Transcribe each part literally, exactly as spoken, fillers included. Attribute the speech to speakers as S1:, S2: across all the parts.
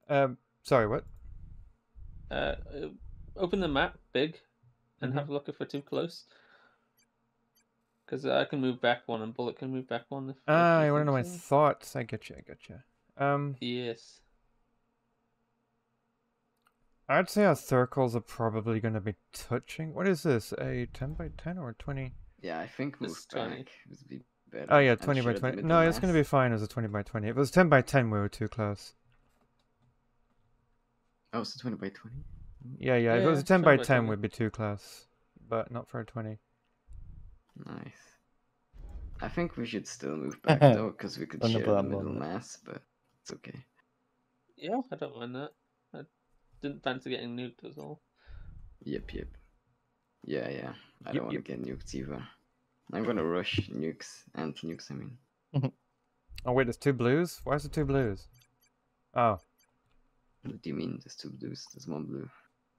S1: Um, sorry, what?
S2: Uh, uh, open the map big, and
S1: Mhm.
S2: have a look if we're too close. Because I can move back one, and Bullet can move back one if, if
S1: Ah,
S2: you
S1: you want to
S2: think
S1: know my
S2: so.
S1: thoughts? I get you. I get you. Um,
S2: Yes.
S1: I'd say our circles are probably going to be touching. What is this? A ten by ten or twenty?
S3: Yeah, I think
S2: This
S3: move
S2: is twenty.
S3: back would be better.
S1: Oh yeah,
S3: And
S1: twenty by
S3: share the
S1: twenty.
S3: middle
S1: No, it's going to be
S3: mass.
S1: fine as a twenty by twenty. If it was ten by ten, we were too close.
S3: Oh, so twenty by twenty?
S1: Yeah, yeah. If it
S2: Yeah,
S1: was a ten by
S2: twenty by
S1: ten,
S2: twenty.
S1: we'd be too close. But not for a twenty.
S3: Nice. I think we should still move back though, because we could
S4: Don't
S3: share
S4: put
S3: the
S4: that
S3: middle
S4: on.
S3: mass, but it's okay.
S2: Yeah, I don't mind that. I didn't fancy getting nuked as well.
S3: Yep, yep. Yeah, yeah. I
S1: Yep,
S3: don't want
S1: yep.
S3: to get nuked either. I'm gonna rush nukes, anti-nukes, I mean.
S1: Oh wait, there's two blues? Why is there two blues? Oh.
S3: What do you mean there's two blues? There's one blue.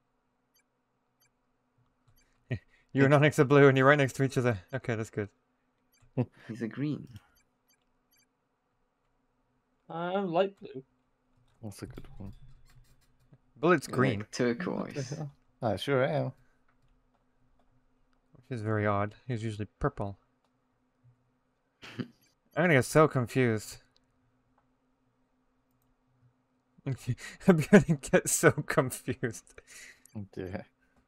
S1: You and Onyx are blue and you're right next to each other. Okay, that's good.
S3: He's a green.
S2: I'm light blue.
S4: That's a good one.
S1: Bullet's
S3: You're
S1: green,
S3: like turquoise.
S4: I sure am.
S1: which is very odd. He's usually purple. I'm gonna get so confused. I'm gonna get so confused.
S4: Oh dear.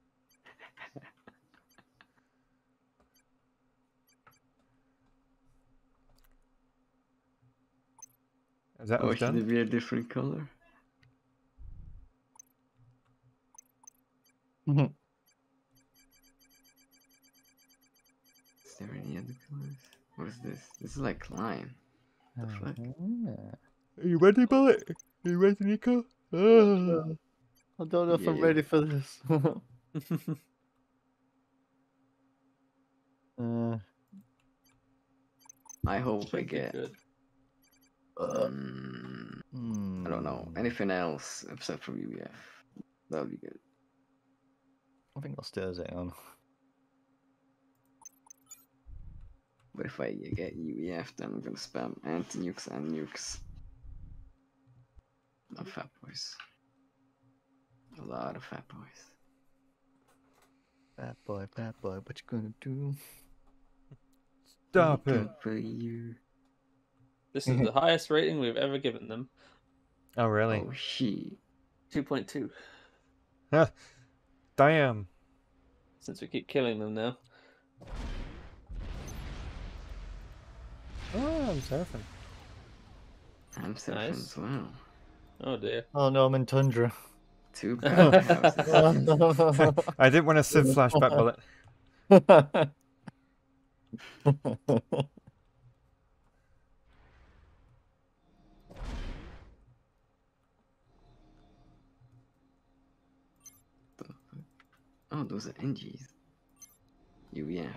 S1: Is that
S3: Or
S1: us
S3: should it
S1: done?
S3: be a different color?
S4: Mhm.
S3: Is there any other colors? What is this? This is like lime. The fuck?
S4: Yeah.
S1: Are you ready, Bullet? Are you ready, Nico? Ah.
S4: I don't know if
S3: Yeah,
S4: I'm
S3: yeah.
S4: ready for this. uh,
S3: I hope I
S2: Should be
S3: get.
S2: good.
S3: Um,
S4: hmm.
S3: I don't know. Anything else except for U E F. That would be good.
S4: I think I'll stay as it on.
S3: But if I get U E F, then I'm gonna spam anti-nukes and nukes. No fat boys. A lot of fat boys.
S4: Bad boy, bad boy, what you gonna do?
S1: Stop it.
S3: Good for you.
S2: This is the highest rating we've ever given them.
S1: Oh, really?
S3: Oh shit.
S2: two point two.
S1: Damn.
S2: Since we keep killing them now.
S1: Oh, I'm surfing.
S3: I'm surfing
S2: Nice.
S3: as well.
S2: Oh dear.
S4: Oh no, I'm in Tundra.
S3: Two powerhouses.
S4: Oh, no.
S1: I didn't want to Civ flashback, Bullet.
S3: Oh, those are N Gs. U E F.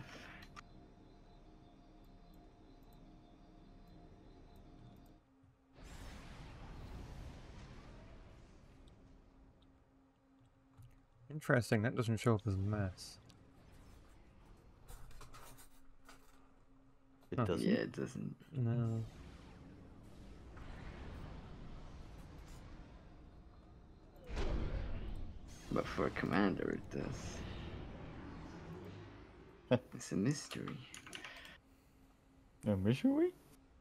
S1: Interesting, that doesn't show up as mass.
S4: It
S1: Huh.
S4: doesn't.
S3: Yeah, it doesn't.
S1: No.
S3: But for a commander, it does. It's a mystery.
S4: A misery?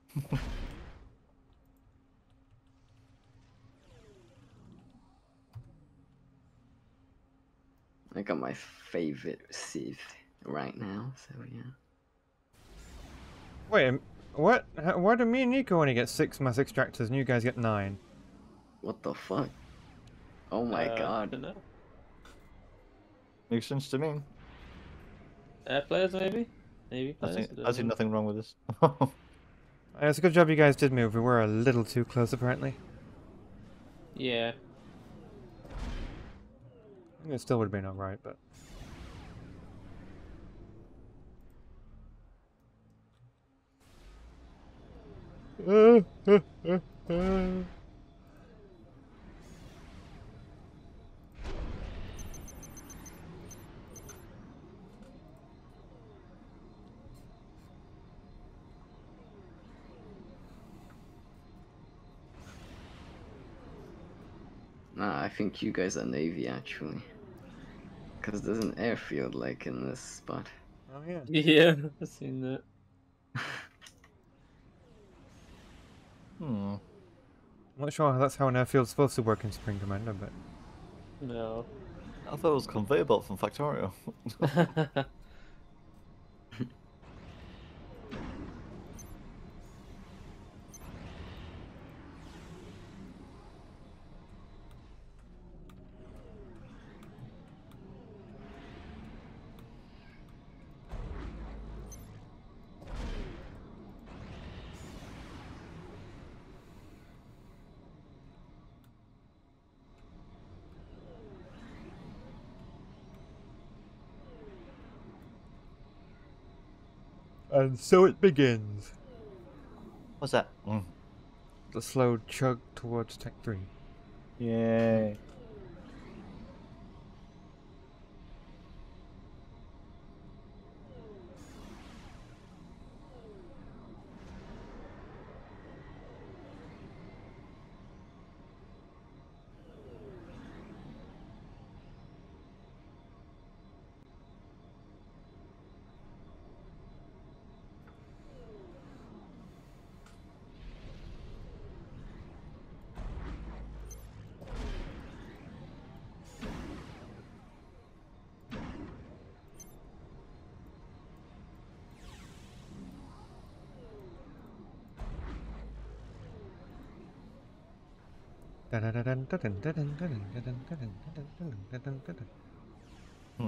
S3: I got my favorite Civ right now, so yeah.
S1: Wait, um, what? How- Why do me and Nico only get six mass extractors and you guys get nine?
S3: What the fuck? Oh my
S2: Uh,
S3: god.
S2: Don't know.
S4: Makes sense to me.
S2: Air players maybe? Maybe
S4: I
S2: players?
S4: see,
S2: don't
S4: I see
S2: know.
S4: nothing wrong with this.
S1: Uh, It's a good job you guys did move. We were a little too close, apparently.
S2: Yeah.
S1: It still would have been alright, but... Uh, uh, uh, uh.
S3: Nah, I think you guys are Navy actually. Because there's an airfield like in this spot.
S4: Oh yeah.
S2: Yeah, I've seen that.
S4: Hmm.
S1: I'm not sure that's how an airfield's supposed to work in Spring Commander, but
S2: No.
S4: I thought it was conveyor belt from Factorio.
S1: and so it begins.
S4: What's that? Mm.
S1: The slow chug towards Tech Three.
S4: Yay. Hmm.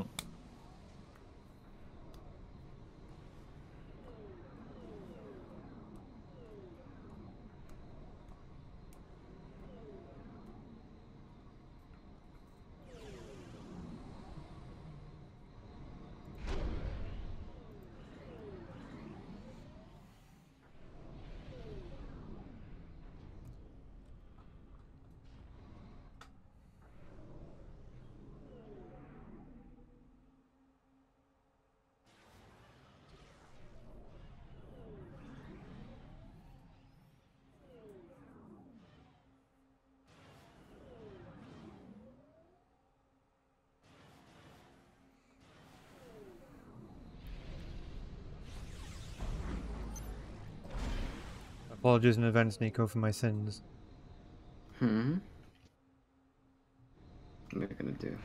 S1: Apologies in advance, Nico, for my sins.
S3: Hmm? What are you gonna do?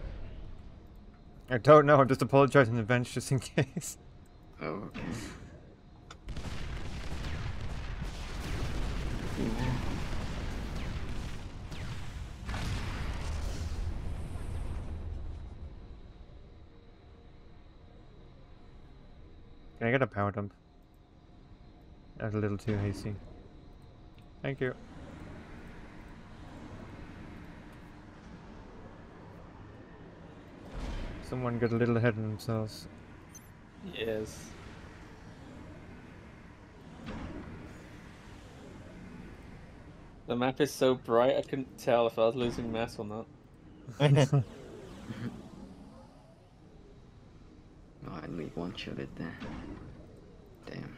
S1: I don't know, I'm just apologizing in advance just in case.
S3: Oh, okay.
S1: Can I get a power dump? That was a little too hasty. Thank you. Someone got a little ahead of themselves.
S2: Yes. The map is so bright I couldn't tell if I was losing mass or not.
S3: Oh, I only one shot it there. Damn.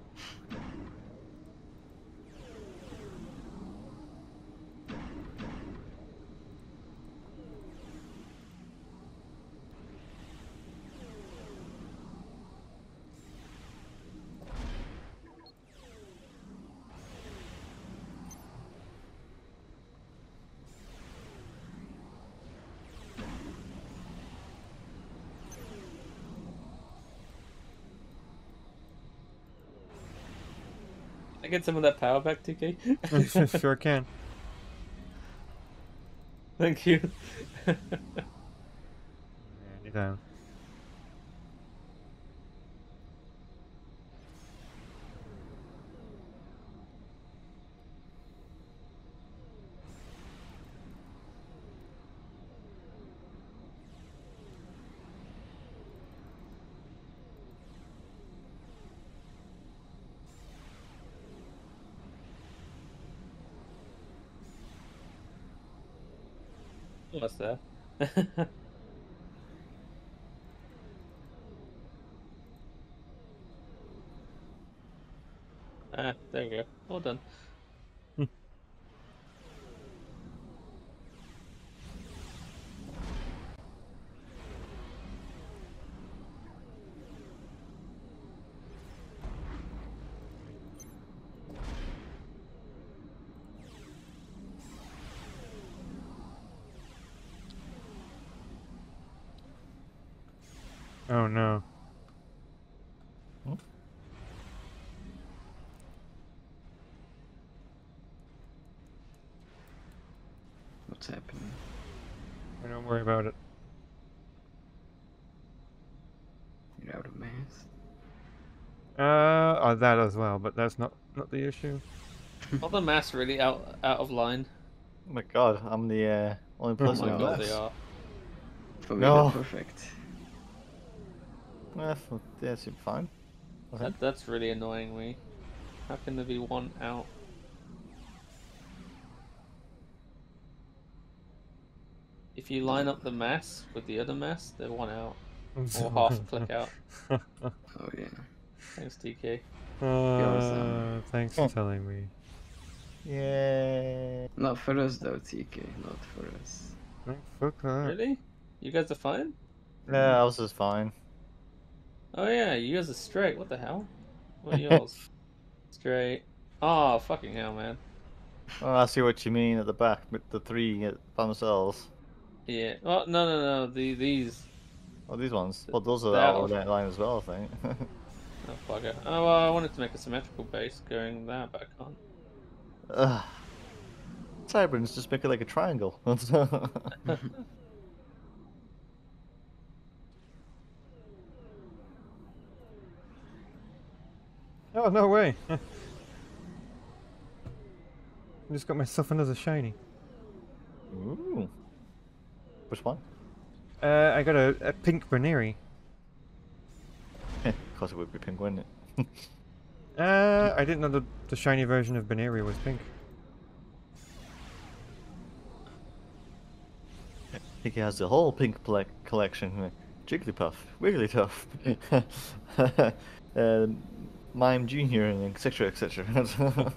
S2: I get some of that power back, T K.
S1: Sure can.
S2: Thank you.
S1: Anytime.
S2: What's that? Ah, there you go. Well done.
S1: Oh no.
S3: What's happening?
S1: Don't worry about it.
S3: You're out of mass?
S1: Uh, oh, that as well, but that's not not the issue.
S2: Are the mass really out out of line?
S4: Oh my god, I'm the uh, only
S1: Oh
S2: Oh
S4: person
S2: my
S4: with
S2: god,
S4: mass.
S2: they are.
S3: For me,
S4: No.
S3: they're perfect.
S4: Yeah, f- yeah, seem fine. Okay.
S2: That, that's really annoying me. How can there be one out? If you line up the mass with the other mass, they're one out. Or half a click out.
S3: Oh yeah.
S2: Thanks, T K.
S3: Yours,
S1: Uh,
S3: um,
S1: thanks for telling me.
S4: Yay.
S3: Not for us though, T K. Not for us.
S1: Oh, fuck that.
S2: Really? You guys are fine?
S4: Yeah, I was just fine.
S2: Oh yeah, you guys are straight. What the hell? What are yours? Straight. Oh, fucking hell, man.
S4: Oh, I see what you mean at the back, with the three uh, by themselves.
S2: Yeah. Oh, no, no, no. The, these.
S4: Oh, these ones. Well, those are
S2: They're
S4: out
S2: out
S4: of
S2: of-
S4: that line as well, I think.
S2: Oh, fuck it. Oh, well, I wanted to make a symmetrical base going there, but I can't.
S4: Ugh. Cyberns just make it like a triangle.
S1: Oh, no way. I just got myself another shiny.
S4: Ooh. Which one?
S1: Uh, I got a, a pink Baneri.
S4: Of course it would be pink, wouldn't it?
S1: Uh, I didn't know the, the shiny version of Baneri was pink.
S4: I think he has the whole pink plec- collection. Jigglypuff, Wigglytuff, uh, Mime Junior, and et cetera, et cetera.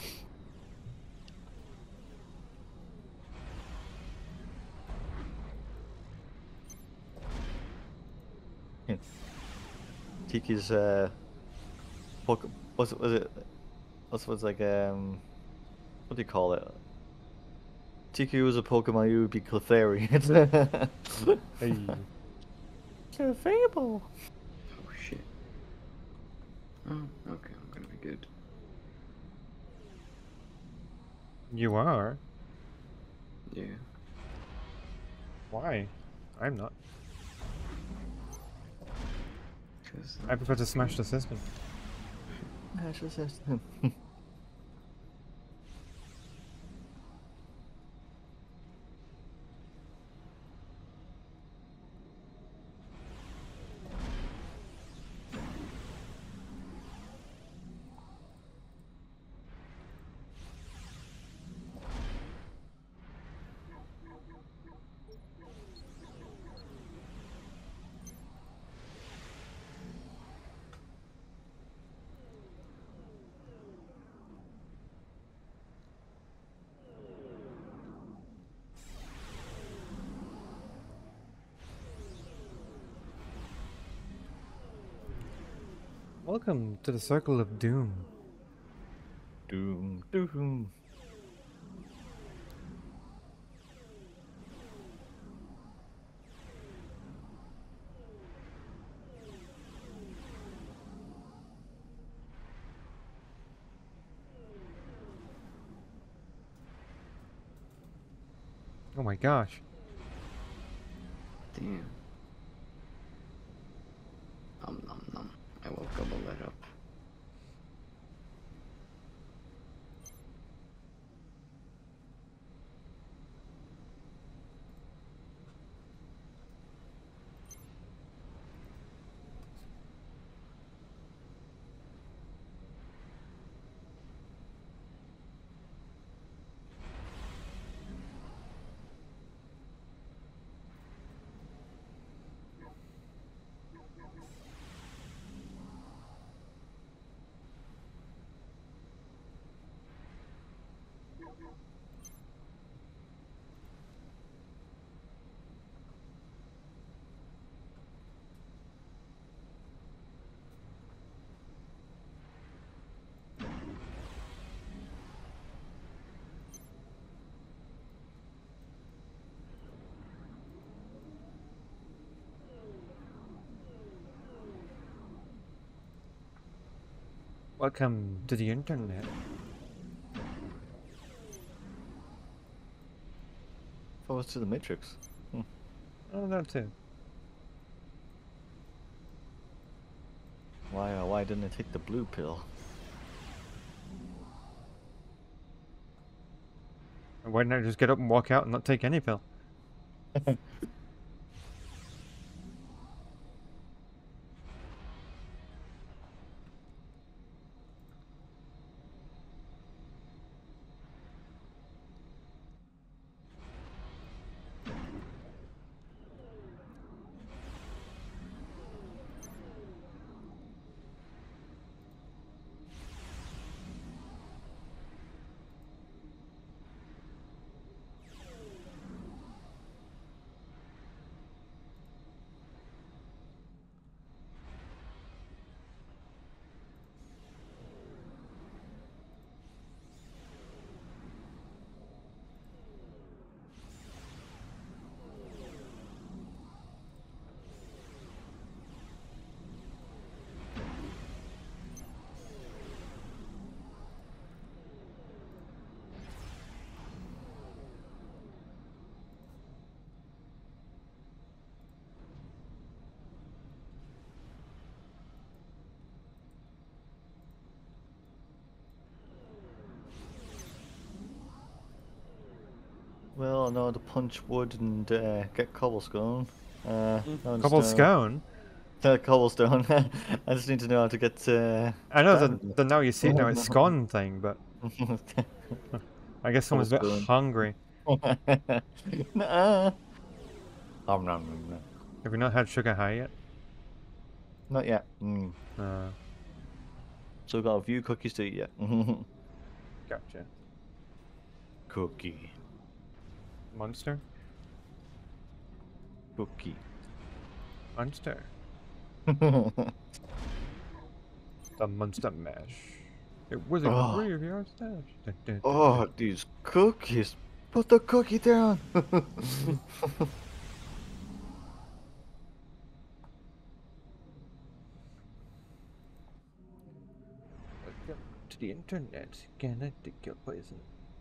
S4: Yeah. Tiki's uh, Poke- was it was it what's was like um, what do you call it? Tiki was a Pokemon, you would be Clefairy.
S1: Hey.
S4: Clefable.
S3: Oh shit. Oh, okay, I'm gonna be good.
S1: You are?
S3: Yeah.
S1: Why? I'm not.
S3: Cause
S1: I prefer to smash the system.
S4: That's just system.
S1: Welcome to the Circle of Doom.
S4: Doom, doom.
S1: Oh my gosh.
S3: damn. Nom nom nom. I will gobble that up.
S1: Welcome to the internet.
S4: Forward to the Matrix. Hmm.
S1: Oh, that too.
S4: Why? Uh, why didn't I take the blue pill?
S1: Why didn't I just get up and walk out and not take any pill?
S4: Well, I know how to punch wood and uh, get cobblestone. Uh, no,
S1: Couple
S4: just, uh,
S1: scone.
S4: uh, cobblestone. I just need to know how to get. Uh,
S1: I know
S4: diamond.
S1: that, that now you see it now, it's scone thing, but I guess someone's a bit
S4: Cobblestone.
S1: hungry.
S4: Nuh-uh. Om nom nom nom.
S1: Have you not had sugar high yet?
S4: Not yet. Mm.
S1: Uh,
S4: So got a few cookies to eat yet.
S1: gotcha.
S4: Cookie.
S1: Monster?
S4: Cookie.
S1: Monster. The monster mash. It was a
S4: Oh.
S1: graveyard stash. Dun, dun, dun,
S4: Oh,
S1: dun.
S4: these cookies. Put the cookie down.
S1: Welcome to the internet. Can I take your poison?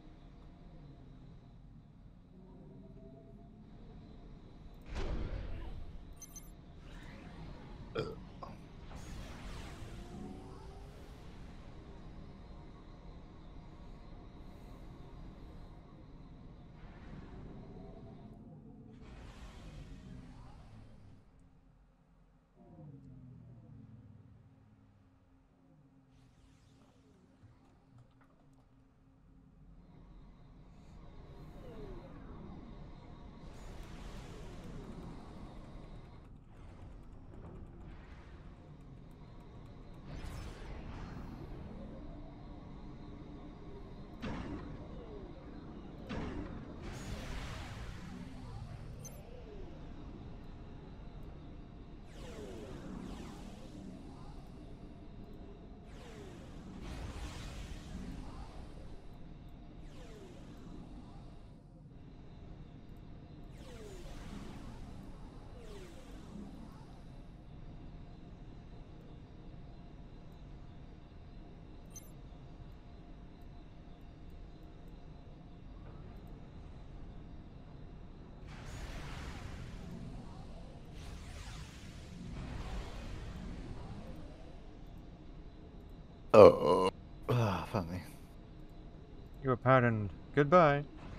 S4: Oh. Ah, funny.
S1: You are pardoned. Goodbye.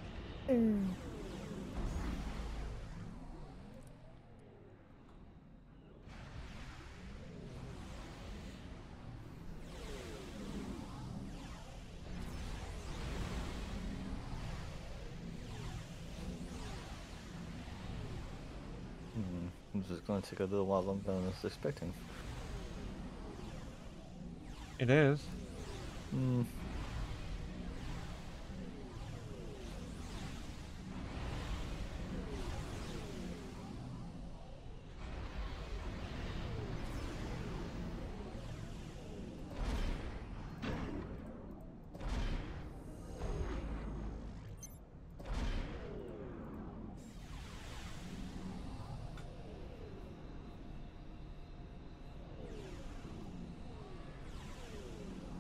S4: Hmm. This is going to take a little while longer than I was expecting.
S1: It is.
S4: Hmm.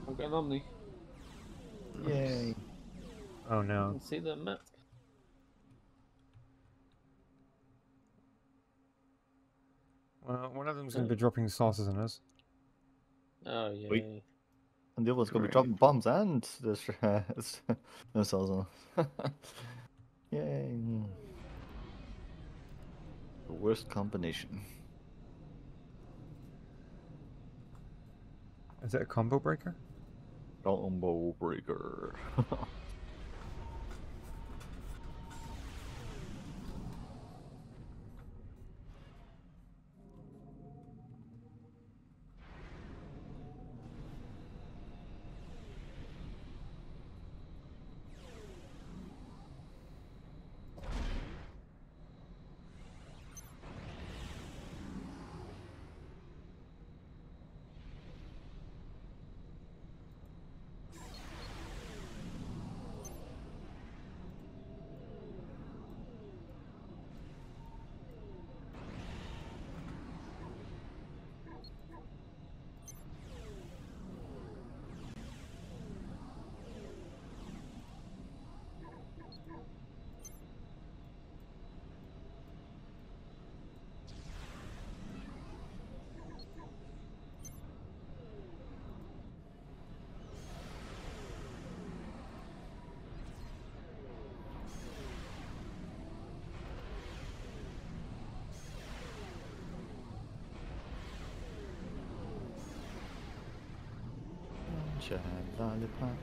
S2: I've got an Omni.
S4: Yay.
S1: Oh
S2: You
S1: no.
S2: can see the map.
S1: Well, one of them's going to be dropping saucers on us.
S2: Oh yeah.
S4: And the other one's gonna be
S3: Great.
S4: dropping bombs and this uh, missiles on us. Yay. The worst combination.
S1: Is it a combo breaker?
S4: Combo breaker. Shine lollipop.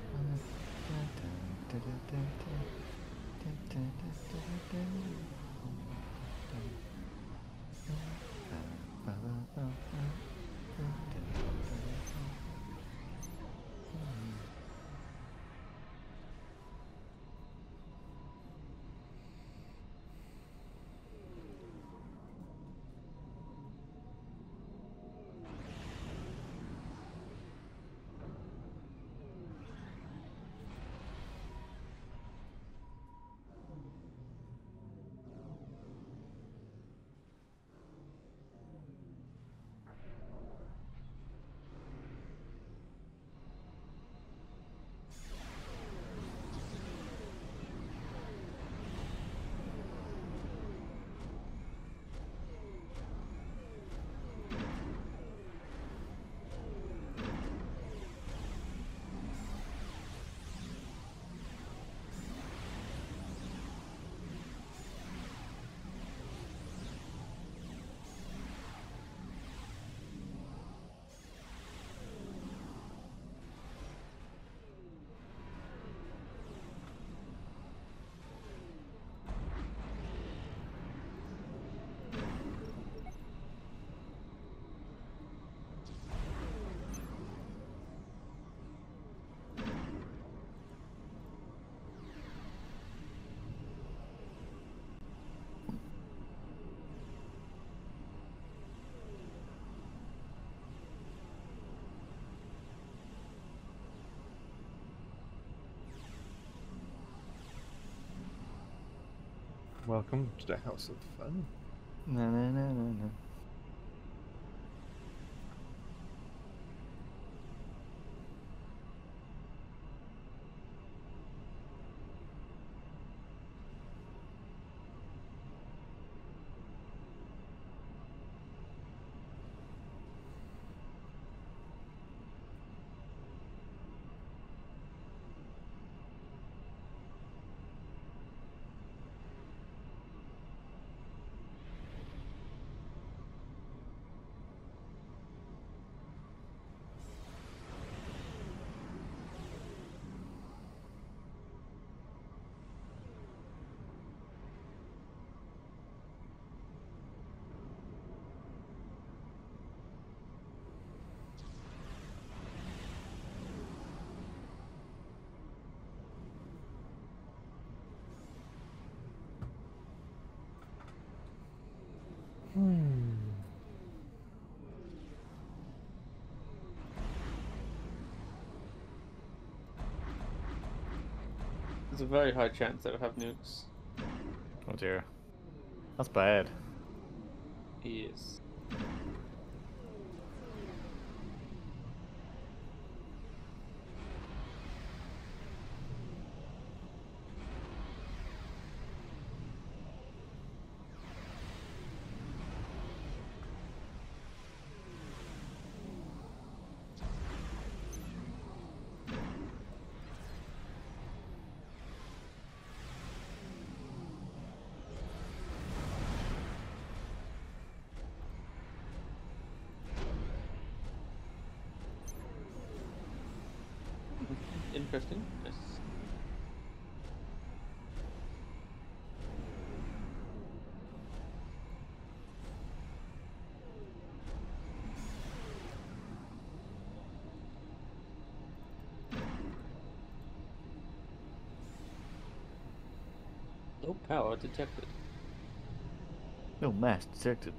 S1: Welcome to the House of Fun.
S4: Na na na na na.
S1: Hmm.
S2: There's a very high chance they'll have nukes.
S4: Oh dear. That's bad.
S2: Yes. interesting. Nice. No power detected.
S4: No mass detected.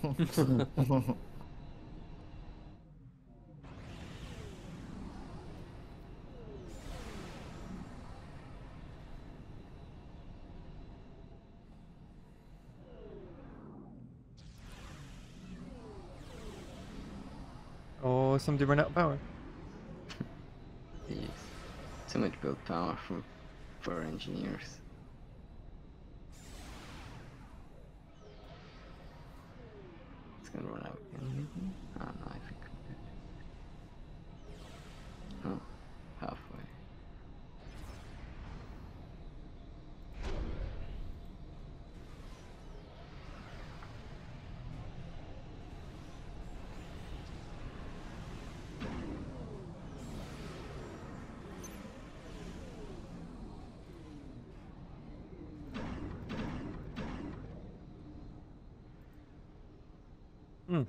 S1: Oh, somebody ran out of power.
S3: Yes. Too much build power for for engineers. It's gonna run out again, maybe? I don't know, I think. Oh, halfway.
S1: Hmm.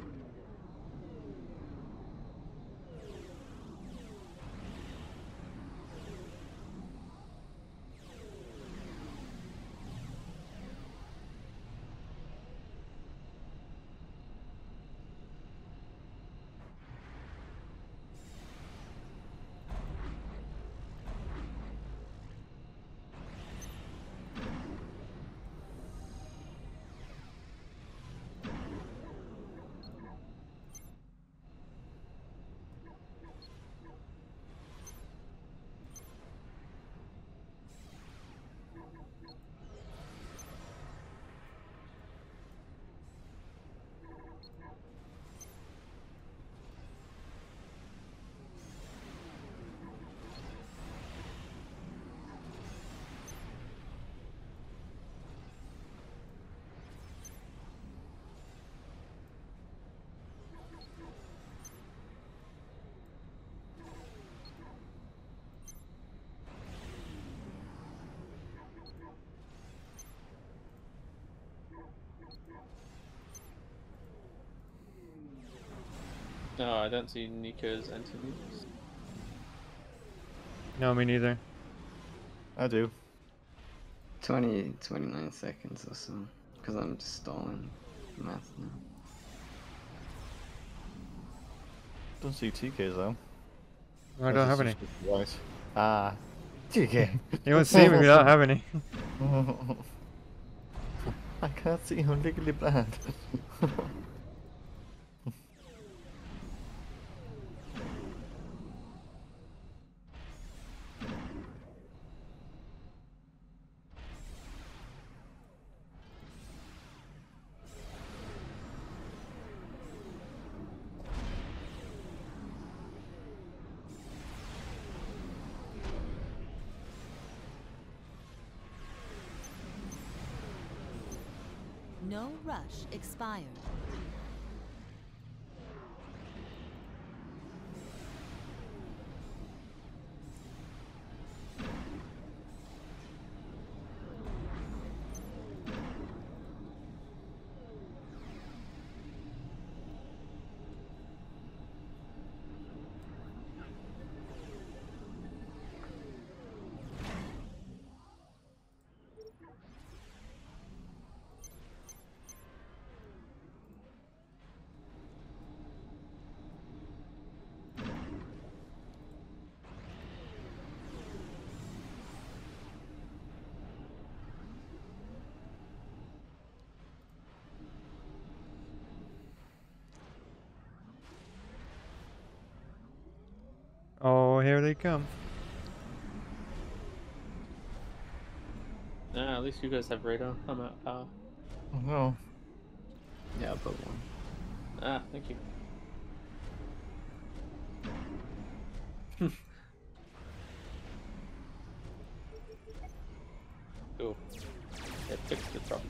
S2: No, I don't see Nico's anti-nukes.
S1: No, me neither.
S4: I do.
S3: twenty, twenty-nine seconds or so. Because I'm just stalling math now.
S4: Don't see T Ks though.
S1: I don't have any.
S4: Right. Ah, T K.
S1: You won't see me if you don't have any.
S4: I can't see. I'm legally blind.
S5: No rush expired.
S1: Oh, here they come.
S2: Ah, at least you guys have radar. I'm out of power.
S4: No.
S3: Yeah, but one.
S2: Ah, thank you. Cool. It fixed the problem.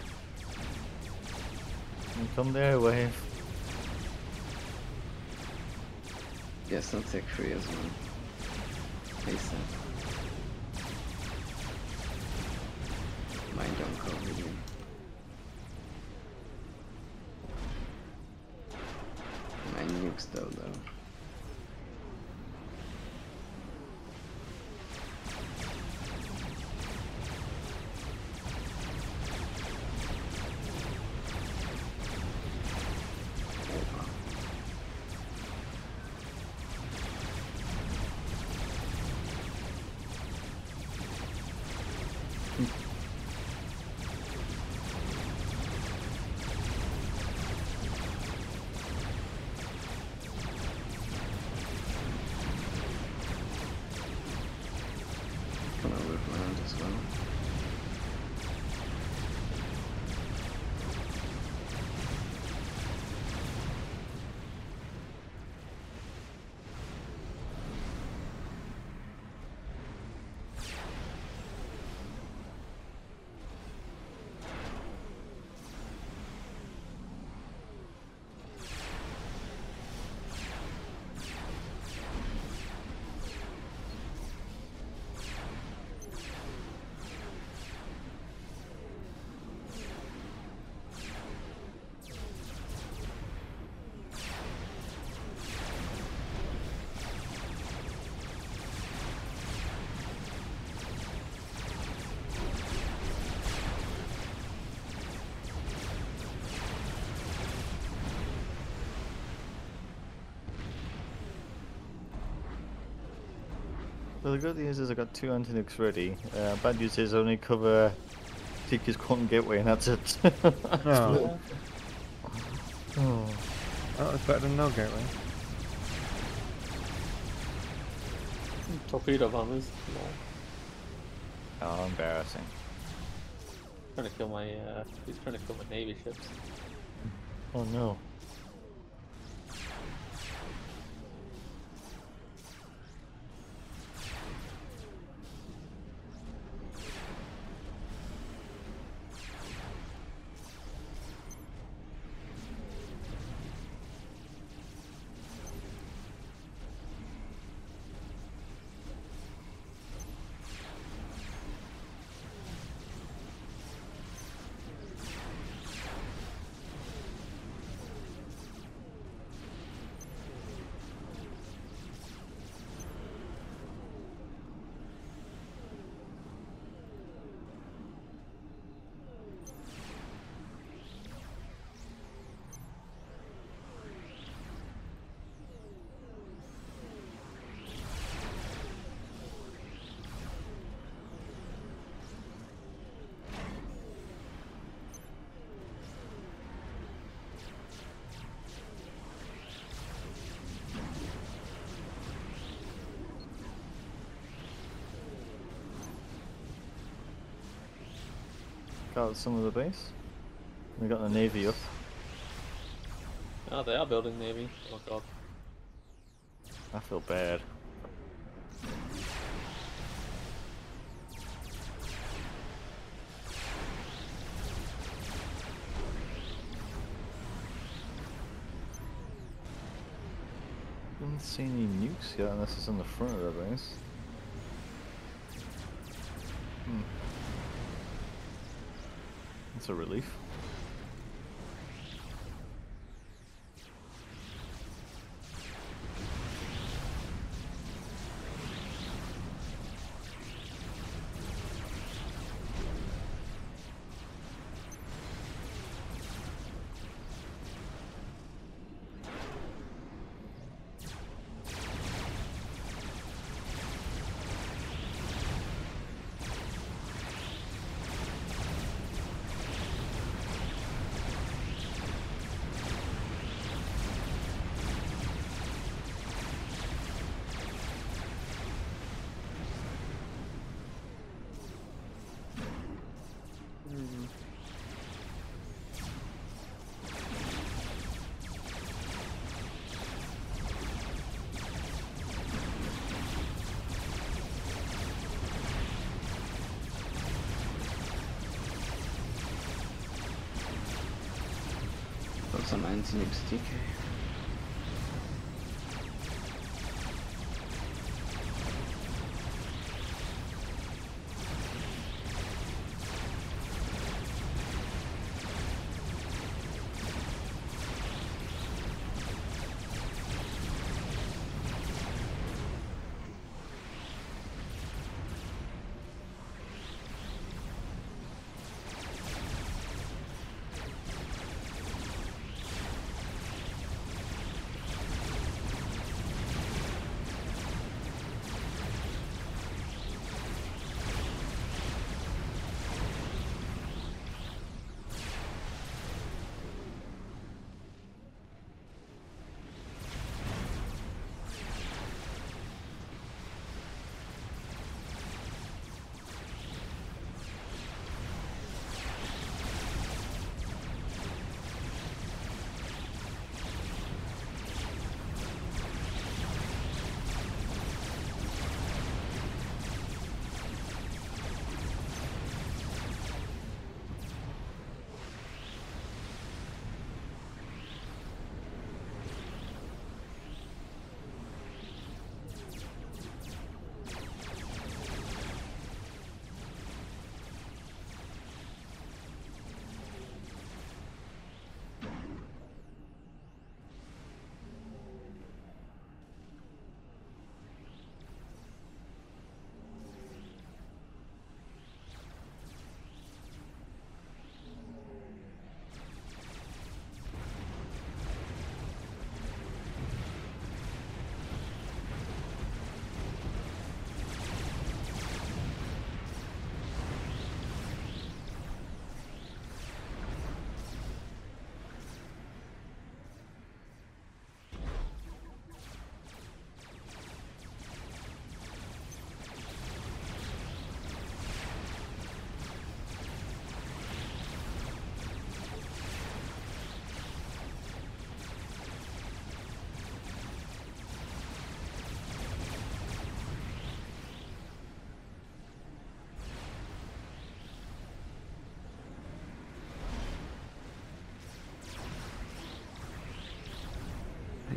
S4: Come their way.
S3: Yes, I'll take free as well. face that. Mine don't cover you. My nukes though though. Gonna loop around as well.
S4: Well, the good news is I got two anti-nukes ready. Uh, bad news is I only cover Tiki's quantum gateway and that's it.
S1: Oh.
S4: Oh.
S1: Oh, it's better than no gateway.
S2: Torpedo bombers. No.
S4: Oh, embarrassing.
S2: Trying to kill my, uh, he's trying to kill my Navy ships.
S4: Oh no. Got some of the base. We got the Navy up.
S2: Oh, they are building Navy. Oh god.
S4: I feel bad. Didn't see any nukes yet unless it's on the front of the base. Hmm. That's a relief.
S3: Got some anti-nukes T K.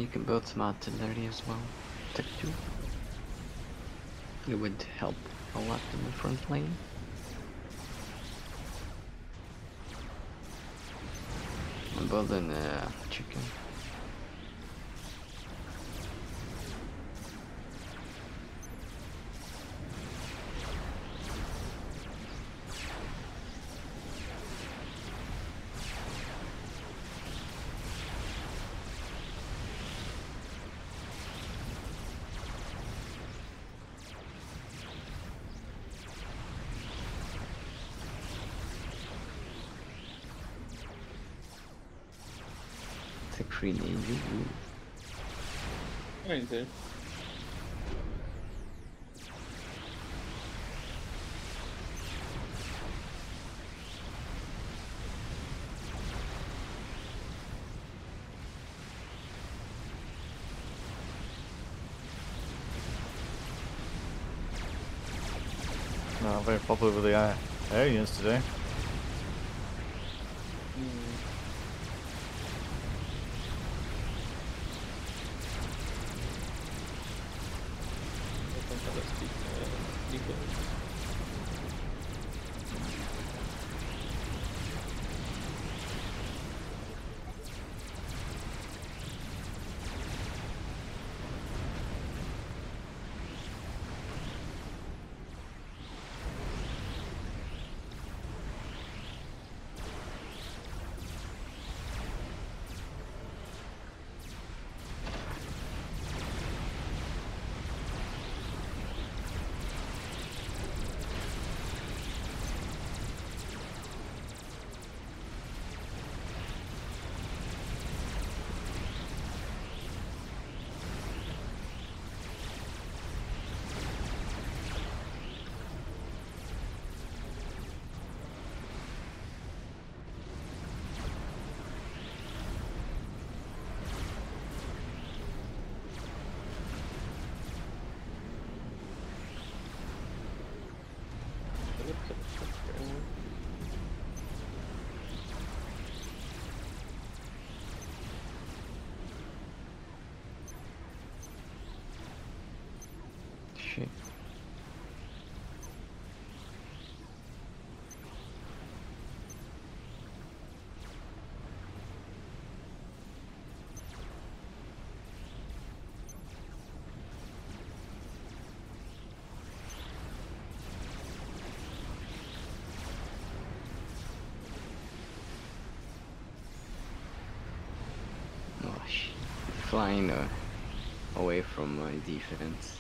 S3: You can build some artillery as well. Tech two. It would help a lot in the front lane. I'm building a chicken. Tech three navy. Ooh.
S2: Going to.
S4: No, very popular with the uh, Aryans today.
S2: Mm. I think that let's keep, uh, keep it.
S3: Shit. Oh shit. Flying uh, away from my defense.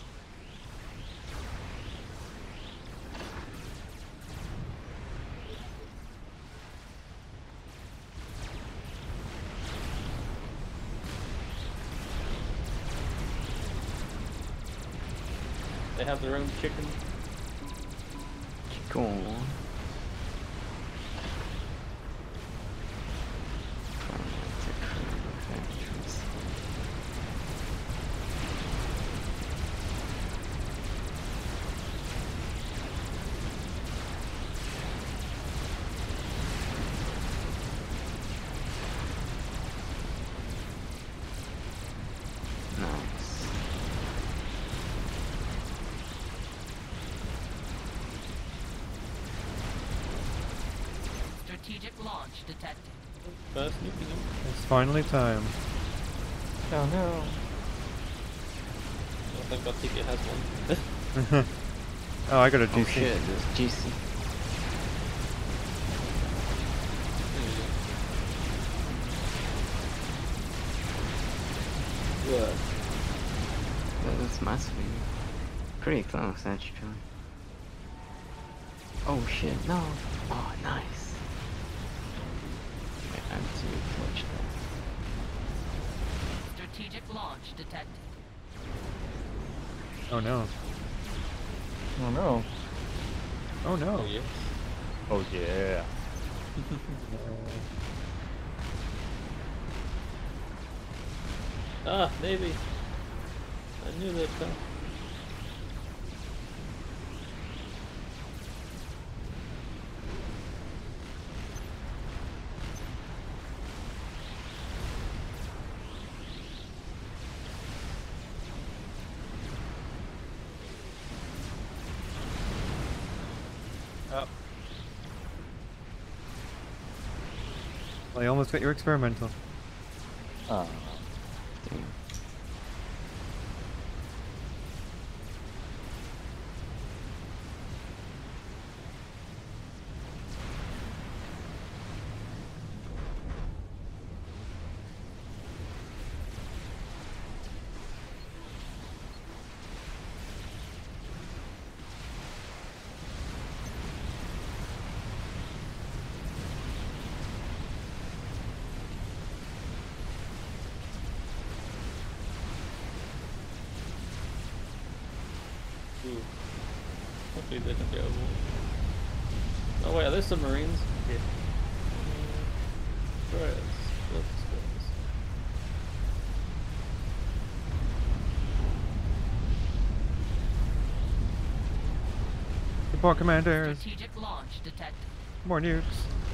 S2: They have their own chicken.
S3: Go on. Nice.
S6: Strategic launch detected.
S2: First nuking them.
S1: It's finally time.
S4: Oh no.
S2: I think our ticket has one.
S1: Oh, I got a
S3: Oh
S1: G C.
S3: shit, there's G C.
S2: What?
S3: That was massively pretty close actually. Oh shit, no. Oh nice. I have to watch that.
S6: Strategic launch detected.
S1: Oh no.
S4: Oh no.
S1: Oh no.
S2: Oh, yeah.
S4: Oh yeah.
S2: Ah, Navy. I knew they'd come.
S1: I almost got your experimental.
S4: Ah.
S3: Damn.
S2: Ooh. Hopefully they can be able. Oh wait, are there submarines? Yeah. Right. Let's, let's go.
S1: Support commanders.
S6: Strategic launch detected.
S1: More nukes.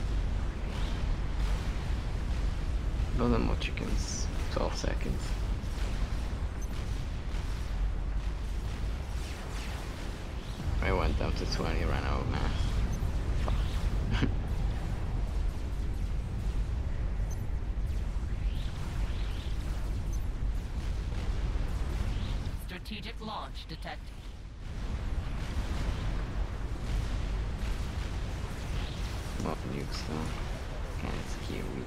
S3: No more chickens. Twelve seconds. I went down to twenty, ran out of math. Fuck.
S6: Strategic launch detected.
S3: What nukes though? Can't scare me.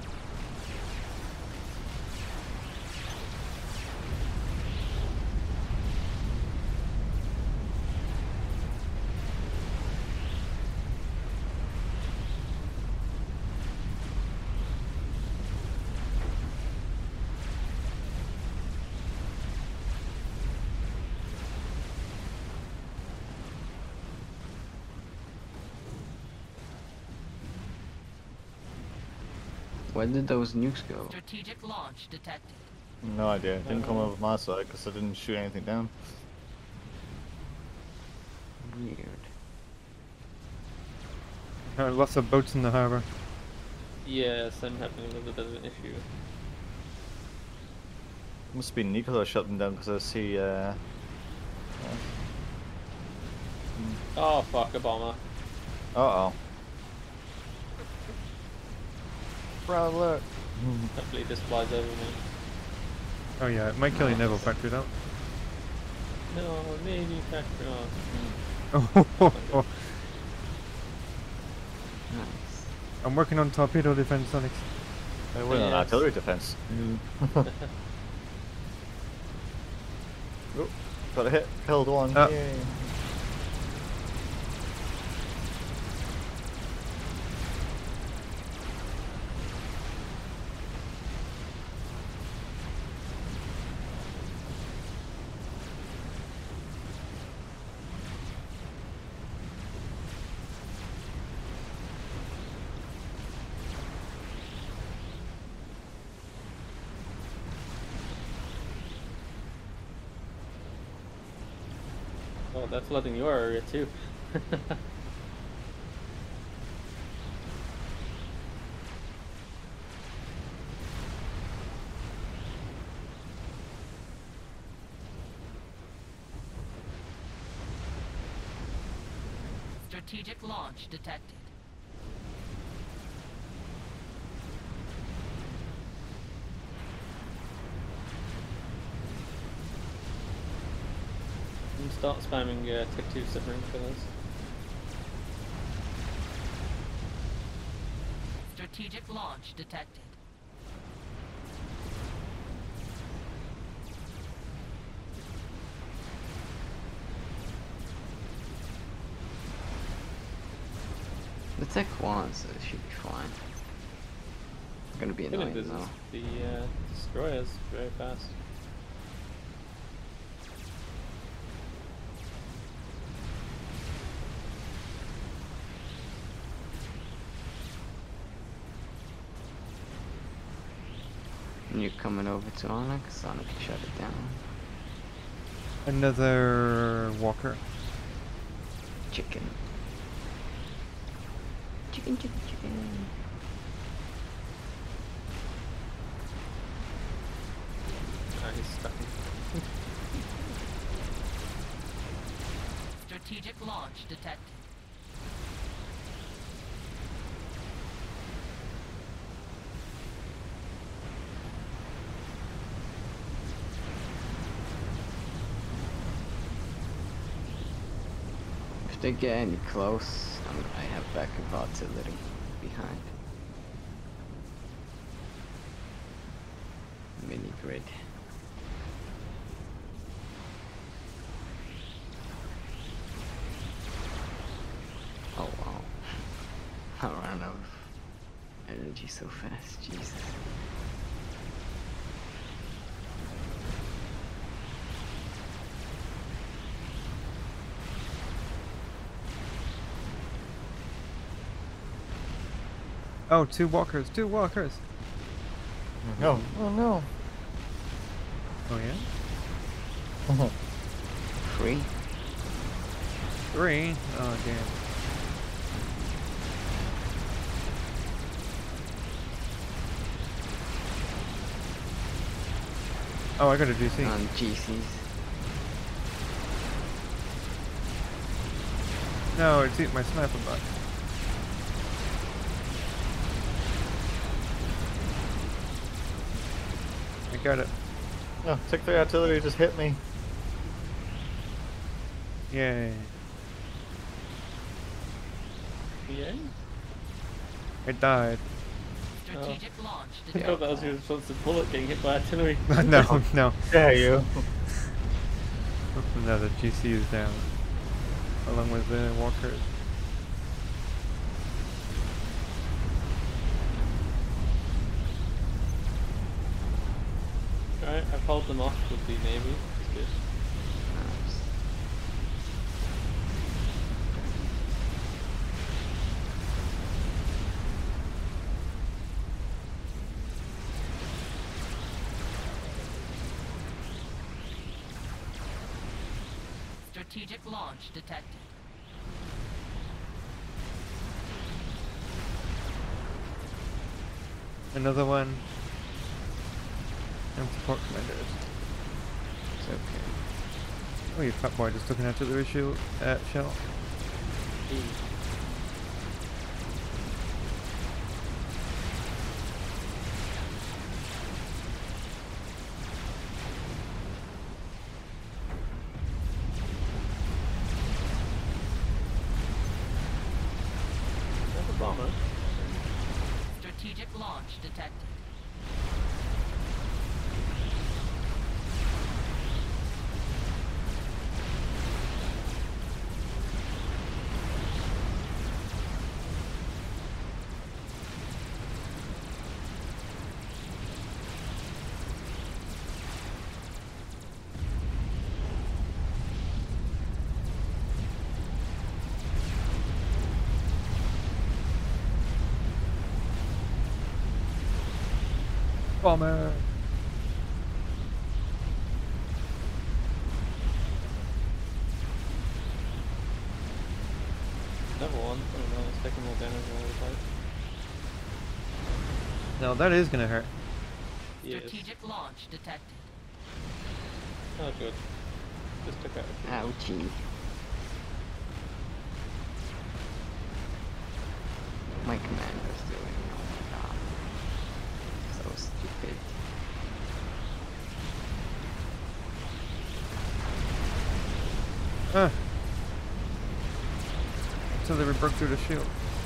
S3: Where did those nukes go?
S6: Strategic launch detected.
S4: No idea. It didn't come over my side because I didn't shoot anything down.
S3: Weird.
S1: Uh, lots of boats in the harbor.
S2: Yeah, same happening with a bit of an issue.
S4: Must be Nico that shut them down because I see. Uh,
S2: Oh fuck, a bomber.
S4: uh oh. Brown alert.
S2: Hopefully this flies over me.
S1: Oh yeah, it might kill your naval factory though.
S2: No, Navy factory. Oh.
S1: Oh, oh, oh.
S3: Nice.
S1: I'm working on torpedo defense, Onyx.
S4: I went on
S2: Yes.
S4: artillery defense. Oh, got a hit. Killed one.
S1: Ah.
S4: Yay.
S2: Oh, that's flooding your area too.
S6: Strategic launch detected.
S2: And start spamming uh, Tick two submarine killers.
S6: Strategic launch detected.
S3: The tech one, so it should be fine. Gonna be
S2: Killing
S3: annoying
S2: this
S3: though.
S2: the uh, destroyers very fast.
S3: You coming over to Onyx? Sonic can shut it down.
S1: Another walker.
S3: Chicken. Chicken, chicken, chicken.
S2: Ah, he's stuck.
S6: Strategic launch detected.
S3: they get any close, I'm, I have backup artillery behind. Mini grid. Oh wow. I ran out of energy so fast, Jesus.
S1: Oh, two walkers, two walkers.
S4: No. Oh no.
S1: Oh yeah?
S3: Free?
S1: Three? Oh damn. Oh, I got a G C.
S3: On G Cs.
S1: No, it's eating my sniper butt. I got it.
S4: No, Tick three artillery just hit me.
S1: Yay.
S2: Yeah.
S1: I died.
S6: Strategic launch
S2: I
S6: detected.
S2: thought that was your response to bullet getting hit by artillery.
S1: no, no.
S4: Dare you?
S1: No, the G C is down. Along with the walkers.
S2: Alright, I've held them off with the Navy. It's good.
S3: Nice.
S6: Strategic launch detected.
S1: Another one. And support commanders.
S3: It's okay.
S1: Oh, you fat boy just looking after the issue uh, shell.
S2: That's a bomber.
S6: Strategic launch detected.
S1: Bomber!
S2: Another one. I don't know, it's taking more damage all the time.
S1: No, that is gonna hurt.
S2: Yes.
S6: Strategic launch detected.
S2: Oh, good. Just took out a few.
S3: Ouchie. My commander's doing, oh my god. So stupid.
S1: Ah! So they broke through the shield.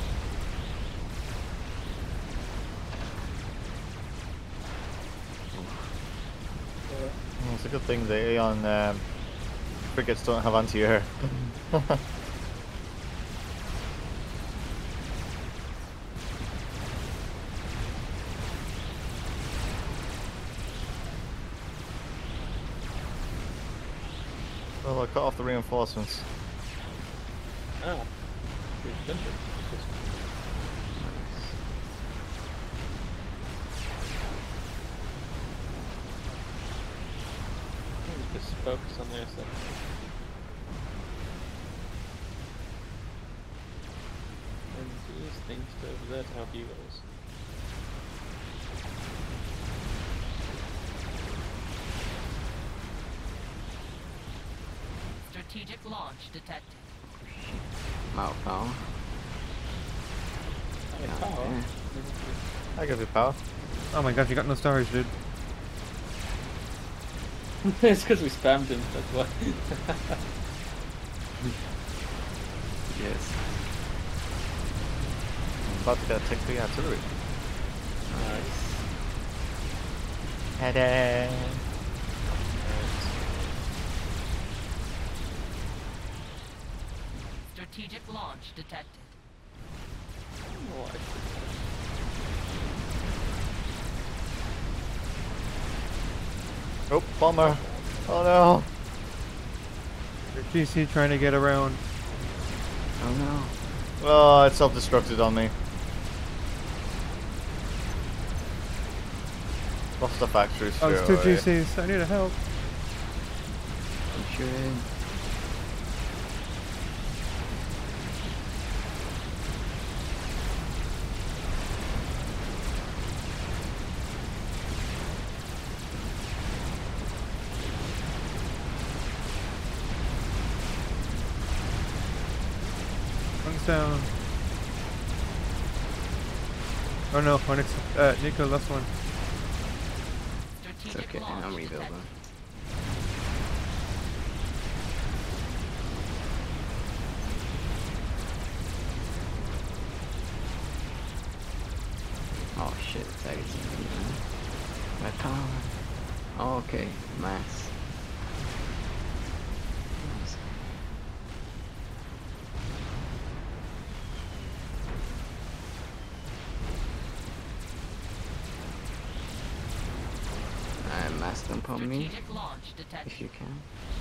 S4: Mm, it's a good thing the Aeon um, frigates don't have anti-air. Well, I cut off the reinforcements.
S2: Ah. Good defensive. Just focus on their stuff. And use things to over there to help you guys.
S6: Strategic launch detected.
S3: Wow, power.
S2: I
S3: Yeah,
S2: have power.
S3: yeah.
S4: I give you power.
S1: Oh my gosh, you got no stars, dude.
S2: It's because we spammed him, that's why.
S3: Yes.
S4: I'm about to get a tick the artillery.
S2: Nice.
S4: Ta-da!
S6: Strategic launch detected.
S2: Oh, I should-
S4: Oh, bomber! Oh no!
S1: G C trying to get around.
S3: Oh no.
S4: Oh, it self-destructed on me. Lost the factory
S1: Oh,
S4: straight
S1: it's two
S4: away.
S1: G Cs. I need a help.
S3: I'm sure it.
S1: One's down. Oh no, one ex uh, Nico, last one.
S3: It's
S6: Strategic
S3: okay,
S6: launch
S3: I'm rebuilding.
S6: detected.
S3: Oh shit, it's everything. My power. Oh, okay, mass. And mass dump on me,
S6: Strategic launch detected.
S3: if you can.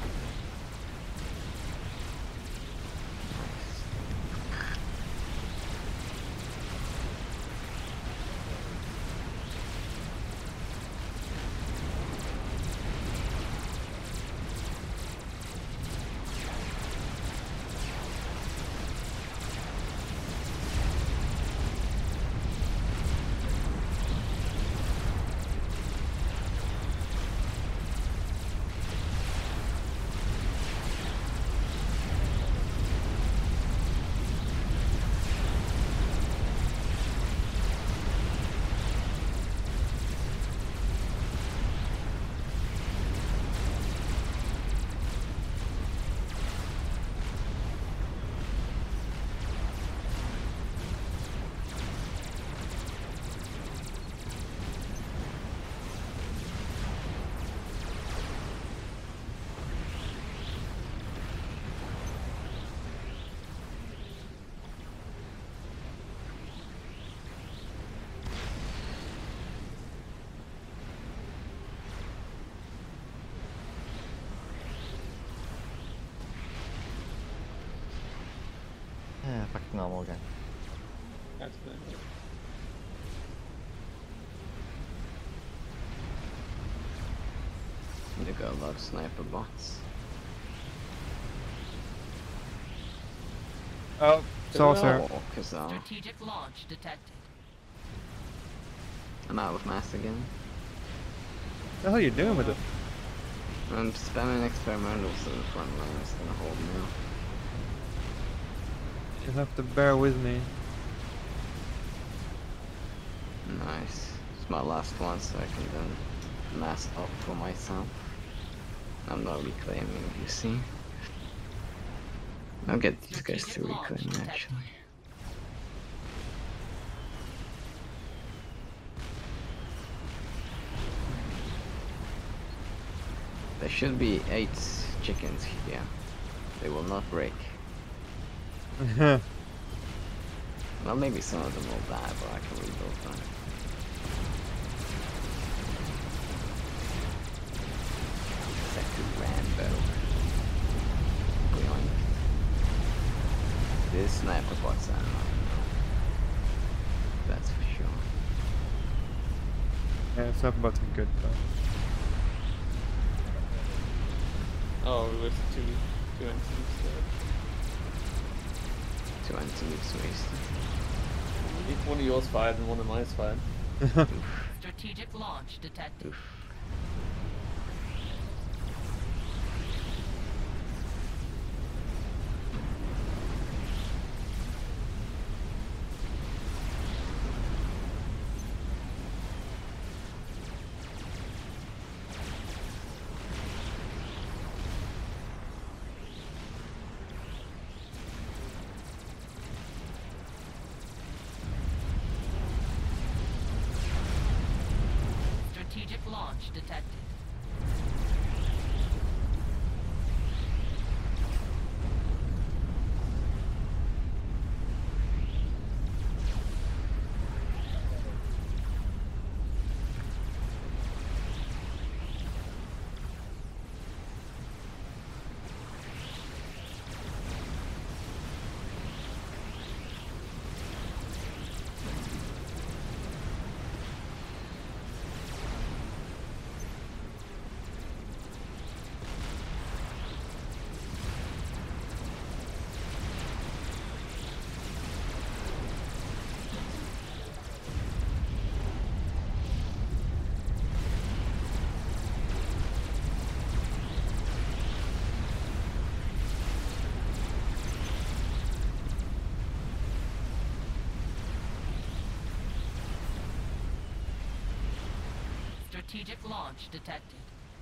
S4: Yeah, back to normal again.
S2: That's good.
S3: They got a lot of sniper bots.
S1: Oh, saucer.
S3: Oh, cause uh,
S6: Strategic launch detected.
S3: I'm out of mass again.
S1: What the hell are you doing with it?
S3: I'm spamming experimentals in the front line. It's gonna hold me up.
S1: You'll have to bear with me.
S3: Nice. It's my last one, so I can then mass up for myself. I'm not reclaiming, you see. I'll get these guys to reclaim actually. There should be eight chickens here. They will not break. Well, maybe some of them will die, but I can rebuild them. Second Rambo. Beyond. This sniper bots are not. That's for sure.
S1: Yeah, it's not about to be good though.
S2: Oh, it was two, two entities.
S3: Two anti-nukes wasted.
S2: So. One of yours fired and one of mine's fired.
S6: Strategic launch detected.
S3: Oof.
S6: Strategic launch detected. Strategic launch detected.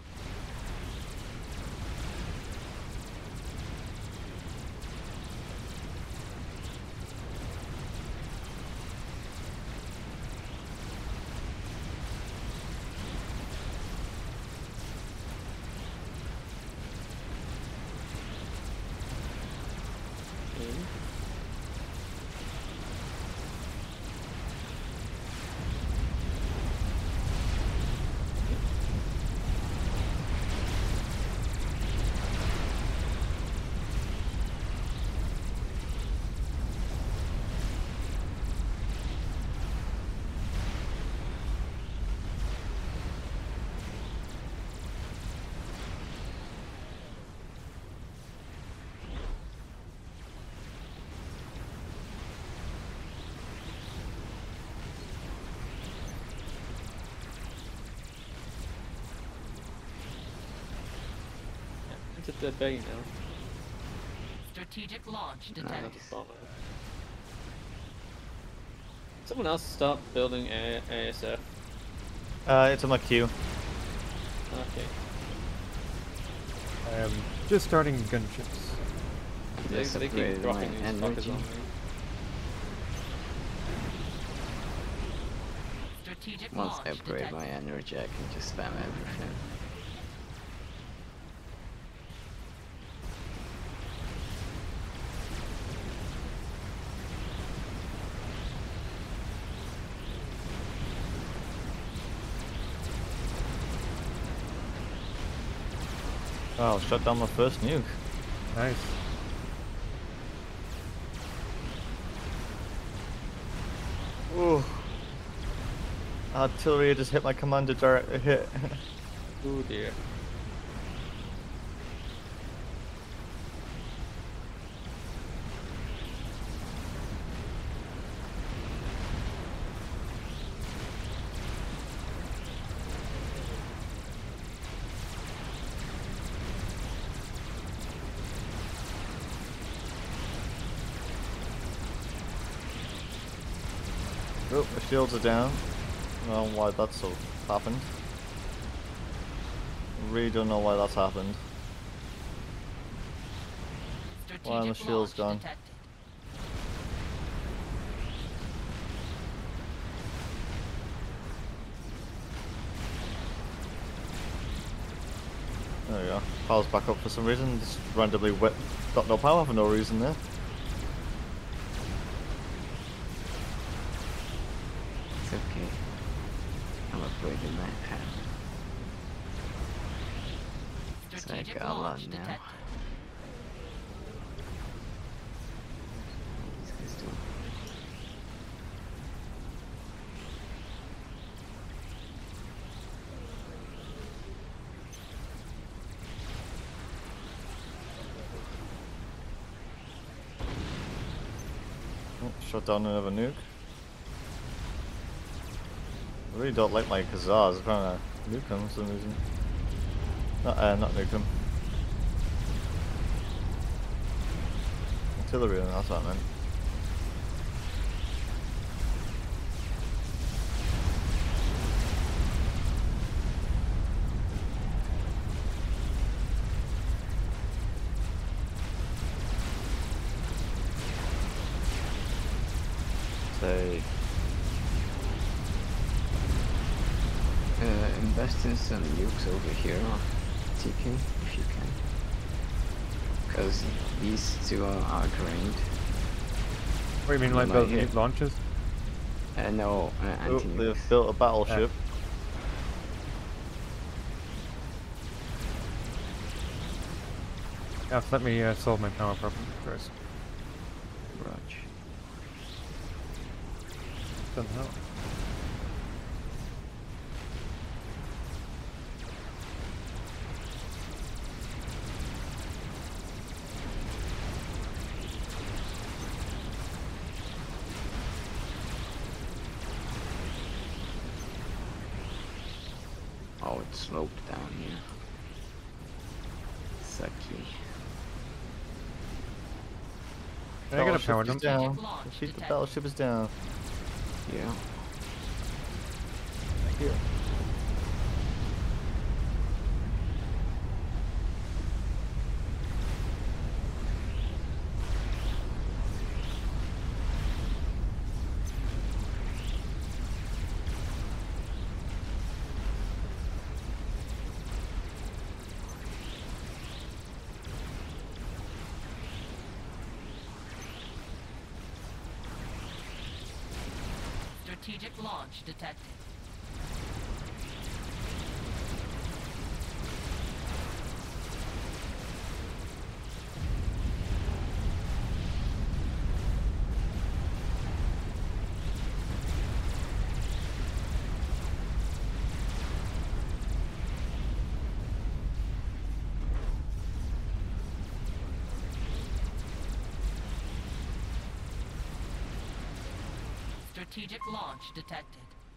S2: It's a dead bay now.
S6: Strategic launch detected.
S2: That's a bomber. Someone else start building a ASF.
S4: Uh, it's on my queue.
S2: Okay.
S1: I am just starting gunships.
S2: They,
S3: Just
S2: they keep
S3: upgraded
S2: dropping
S3: my
S2: these fuckers
S3: energy.
S2: on me.
S6: Strategic
S3: Once
S6: launch
S3: I upgrade
S6: detected.
S3: my energy, I can just spam everything.
S4: Oh, shut down my first nuke.
S1: Nice.
S4: Ooh. Artillery just hit my commander direct hit.
S2: Oh dear.
S4: Oh, the shields are down. I don't know why that's so happened. Really don't know why that's happened. Why are the
S6: Strategic
S4: shields
S6: launch
S4: gone?
S6: detected.
S4: There we go. Power's back up for some reason. Just randomly wet, got no power for no reason there.
S3: It's okay. I'm upgrading my power. So I
S6: Strategic
S3: got a lot
S6: launch
S3: now.
S6: detected.
S3: These guys do.
S4: Oh, shut down another nuke. I really don't like my Khazars. I'm trying to nuke them for some reason. Not, uh, not nuke them. Artillery, that's what I meant. Say,
S3: Uh, invest in some nukes over here, T K, if you can. Because these two are outrange.
S1: What do you mean, like
S3: Like
S1: building
S3: here.
S1: nuke launches?
S3: Uh, no, uh,
S4: Oh,
S3: anti-nukes.
S4: they've built a battleship.
S1: Yeah, let me uh, solve my power problem first.
S3: Rog.
S1: Doesn't help.
S3: Oh, it's sloped down here. Sucky.
S1: Can I get a
S4: Battleship
S1: power
S4: is
S1: dump?
S4: down.
S6: Launch
S4: Repeat, the
S6: detected.
S4: battleship is down.
S3: Yeah.
S4: Here.
S6: Strategic launch detected. Strategic launch detected.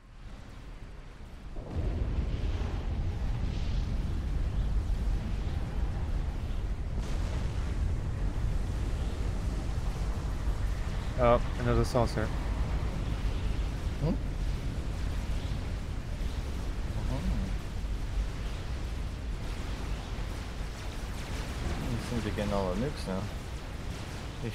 S1: Oh, another saucer.
S4: Hmm? Seems to be getting all the nukes now. Eesh.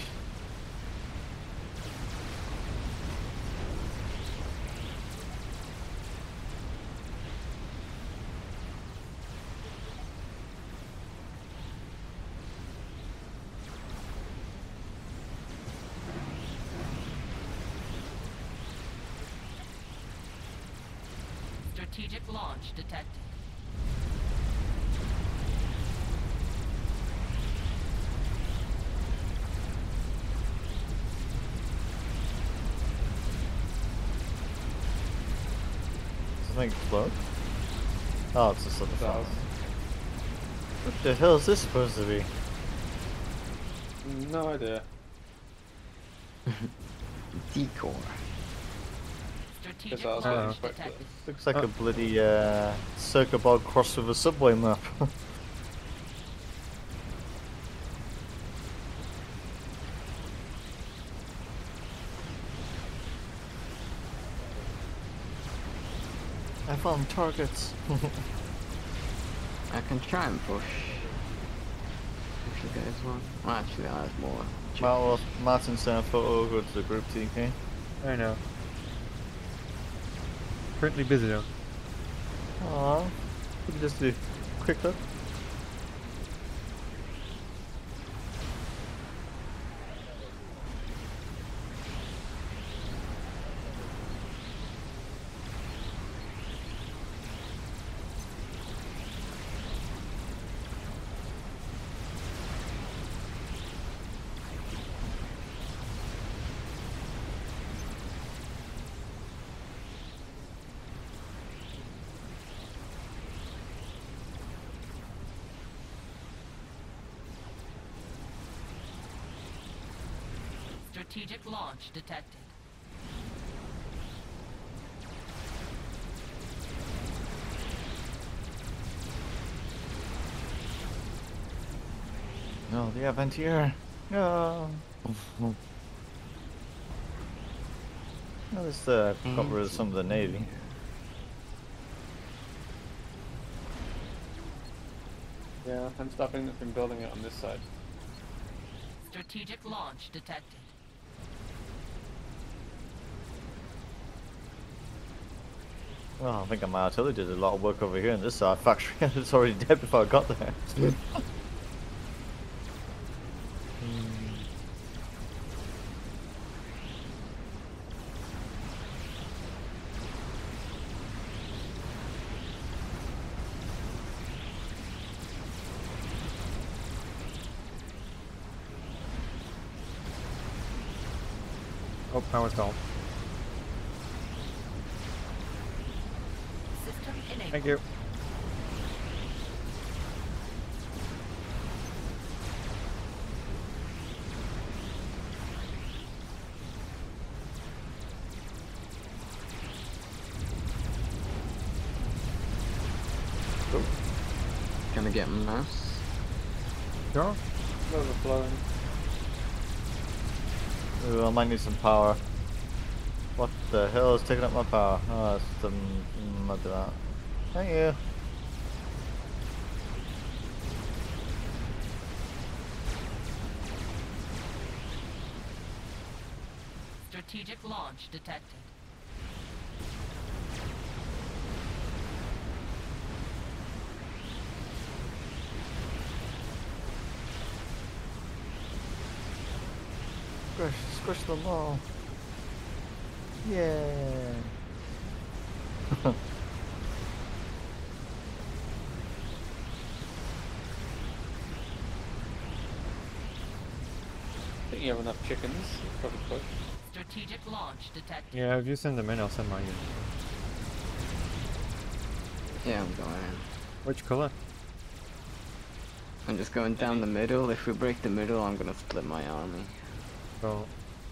S6: Strategic launch detected.
S4: Does this thing explode? Oh, it's just a
S2: Does.
S4: funnel. What the hell is this supposed to be?
S2: No idea.
S3: Decor.
S6: Strategic
S2: Guess I was
S1: Uh-oh.
S6: launch
S2: getting expect
S6: detected.
S2: this.
S4: Looks like
S1: Uh.
S4: a bloody uh, circuit board crossed with a subway map. I found targets.
S3: I can try and push. If you guys want. Well, actually, I have more.
S4: Well, Martin sent a photo over to the group T K.
S1: I know. Currently busy though.
S4: Aww. We can just do a quick look.
S6: Strategic launch detected.
S4: No, they have anti-air. No. No, this uh, got rid of some of the navy.
S2: Yeah, I'm stopping it from building it on this side.
S6: Strategic launch detected.
S4: Well, I think my artillery did a lot of work over here in this side factory. It's already dead before I got there.
S1: Oh, power's gone.
S6: System enabled.
S1: Thank you.
S3: Gonna get mass.
S1: Sure.
S2: Overflowing.
S4: Ooh, I might need some power. What the hell is taking up my power? Oh, it's the... Mm, I'll do that. Thank you.
S6: Strategic launch detected.
S4: Squish, squish them all. Yeah.
S2: I think you have enough chickens. Probably push.
S6: Strategic launch detected.
S1: Yeah, if you send them in, I'll send mine in.
S3: Yeah, I'm going in.
S1: Which color?
S3: I'm just going down the middle. If we break the middle, I'm gonna split my army.
S1: So,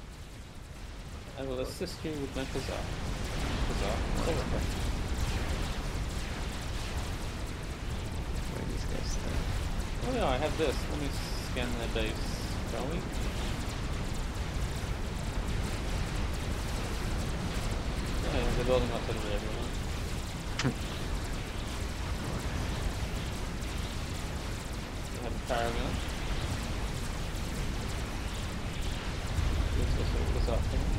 S2: I will assist you with my Kazar. Kazar. Oh, okay.
S3: Where these guys stay?
S2: Oh yeah, I have this. Let me scan their base, shall we? Oh yeah, they're building artillery everywhere. They have a paragon. This is what was up here.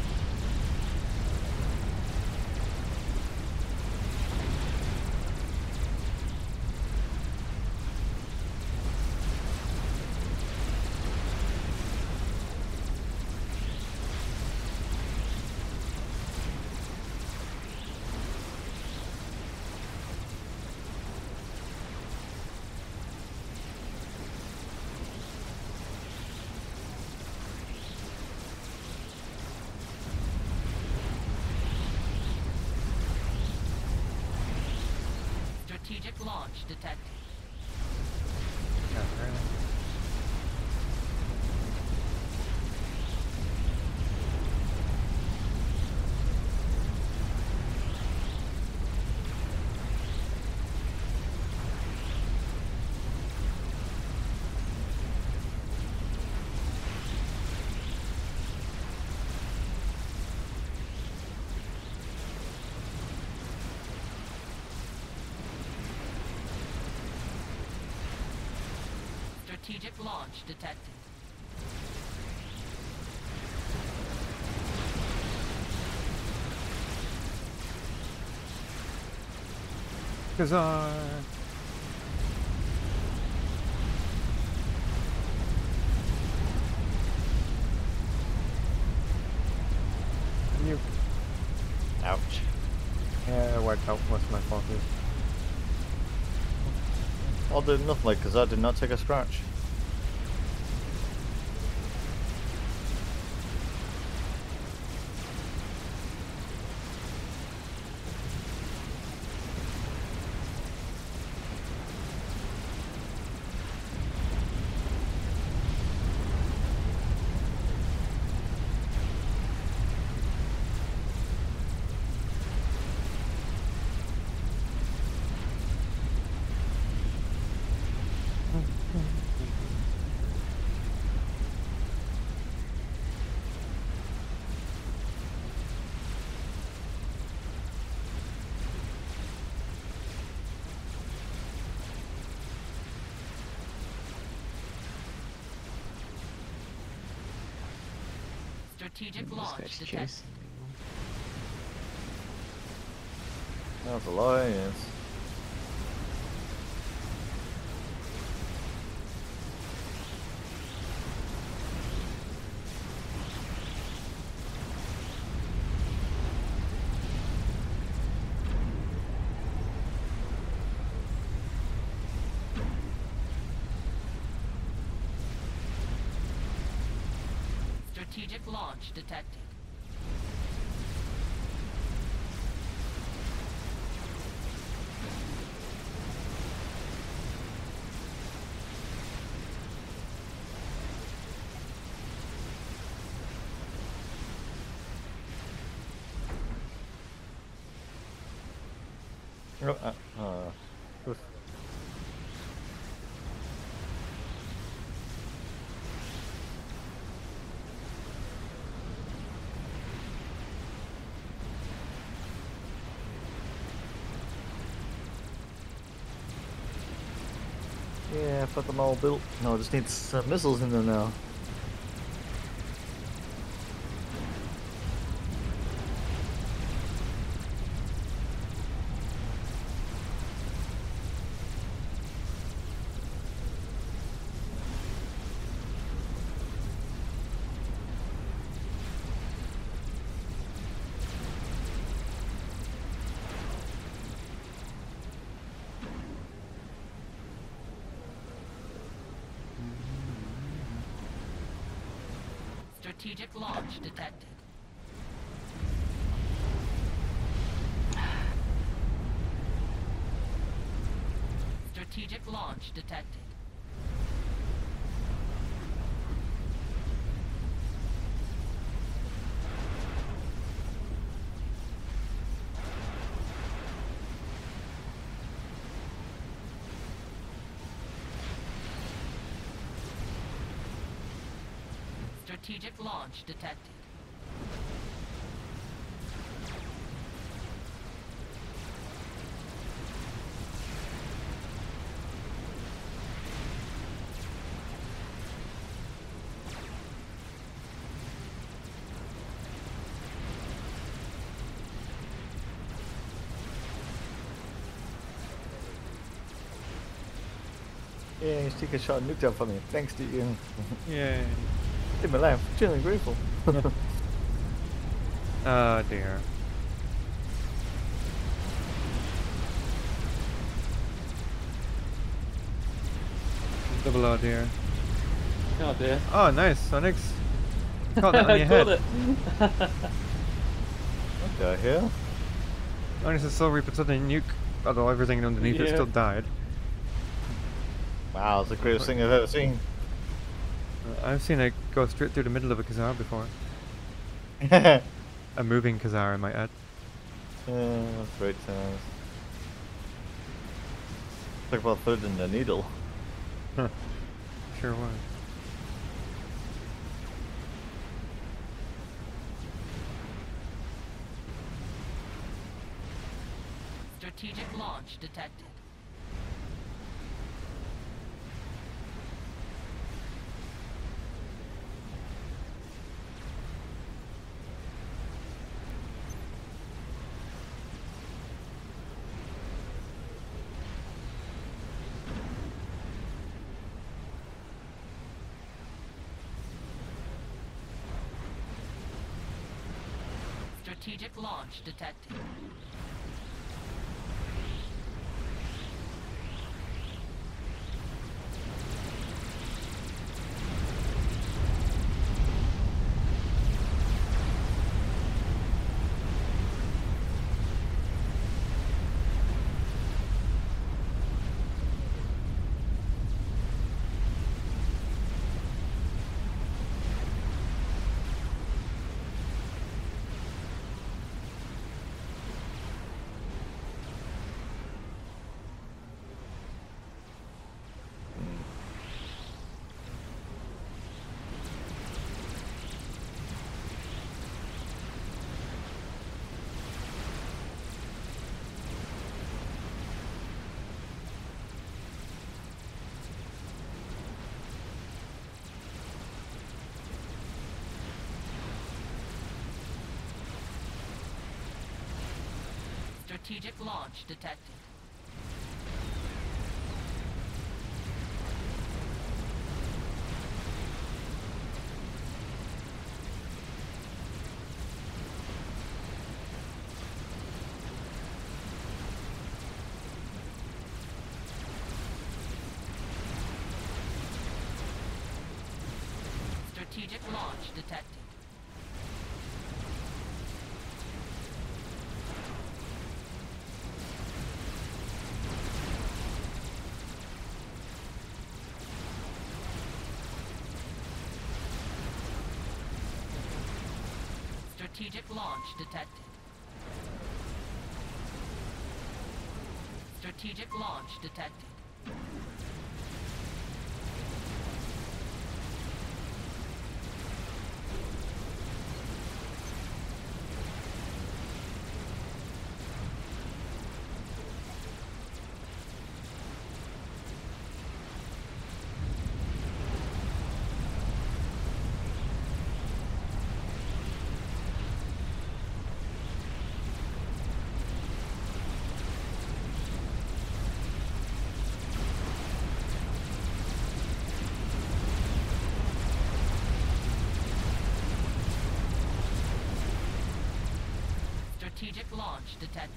S6: Strategic launch detected.
S1: yeah, fair enough.
S6: Strategic launch detected.
S1: Kazar! You.
S4: Ouch.
S1: Yeah, I wiped out most of my forces.
S4: I'll do nothing like because I did not take a scratch.
S6: Strategic
S3: This
S6: launch
S3: guy's
S6: detected.
S3: chasing.
S4: That's a lie, yes.
S6: Strategic launch detected.
S4: Oh, uh, uh, oof. Yeah, I've got them all built. No, I just need some missiles in there now.
S6: Strategic launch detected. Strategic launch detected. Strategic launch detected.
S4: Yeah, he's taking a shot and nuke down for me. Thanks to you.
S1: Yay.
S4: Did my life. Feeling grateful.
S1: Oh dear. Double oh dear.
S2: Oh dear.
S1: Oh nice, Onyx. Caught that on your
S2: Caught
S1: head.
S2: it.
S4: What the hell?
S1: Onyx is Soul Reaper suddenly nuke, although everything underneath it
S2: Yeah.
S1: still died.
S4: Wow, it's the greatest thing I've ever seen.
S1: Uh, I've seen it go straight through the middle of a Khazar before.
S4: Yeah,
S1: A moving Khazar, I might add.
S4: that's great times. Talk about threading the needle.
S1: Huh. Sure was.
S6: Strategic launch detected. Strategic launch detected. Strategic launch detected. Strategic launch detected. Strategic launch detected. Strategic launch detected. Strategic launch detected.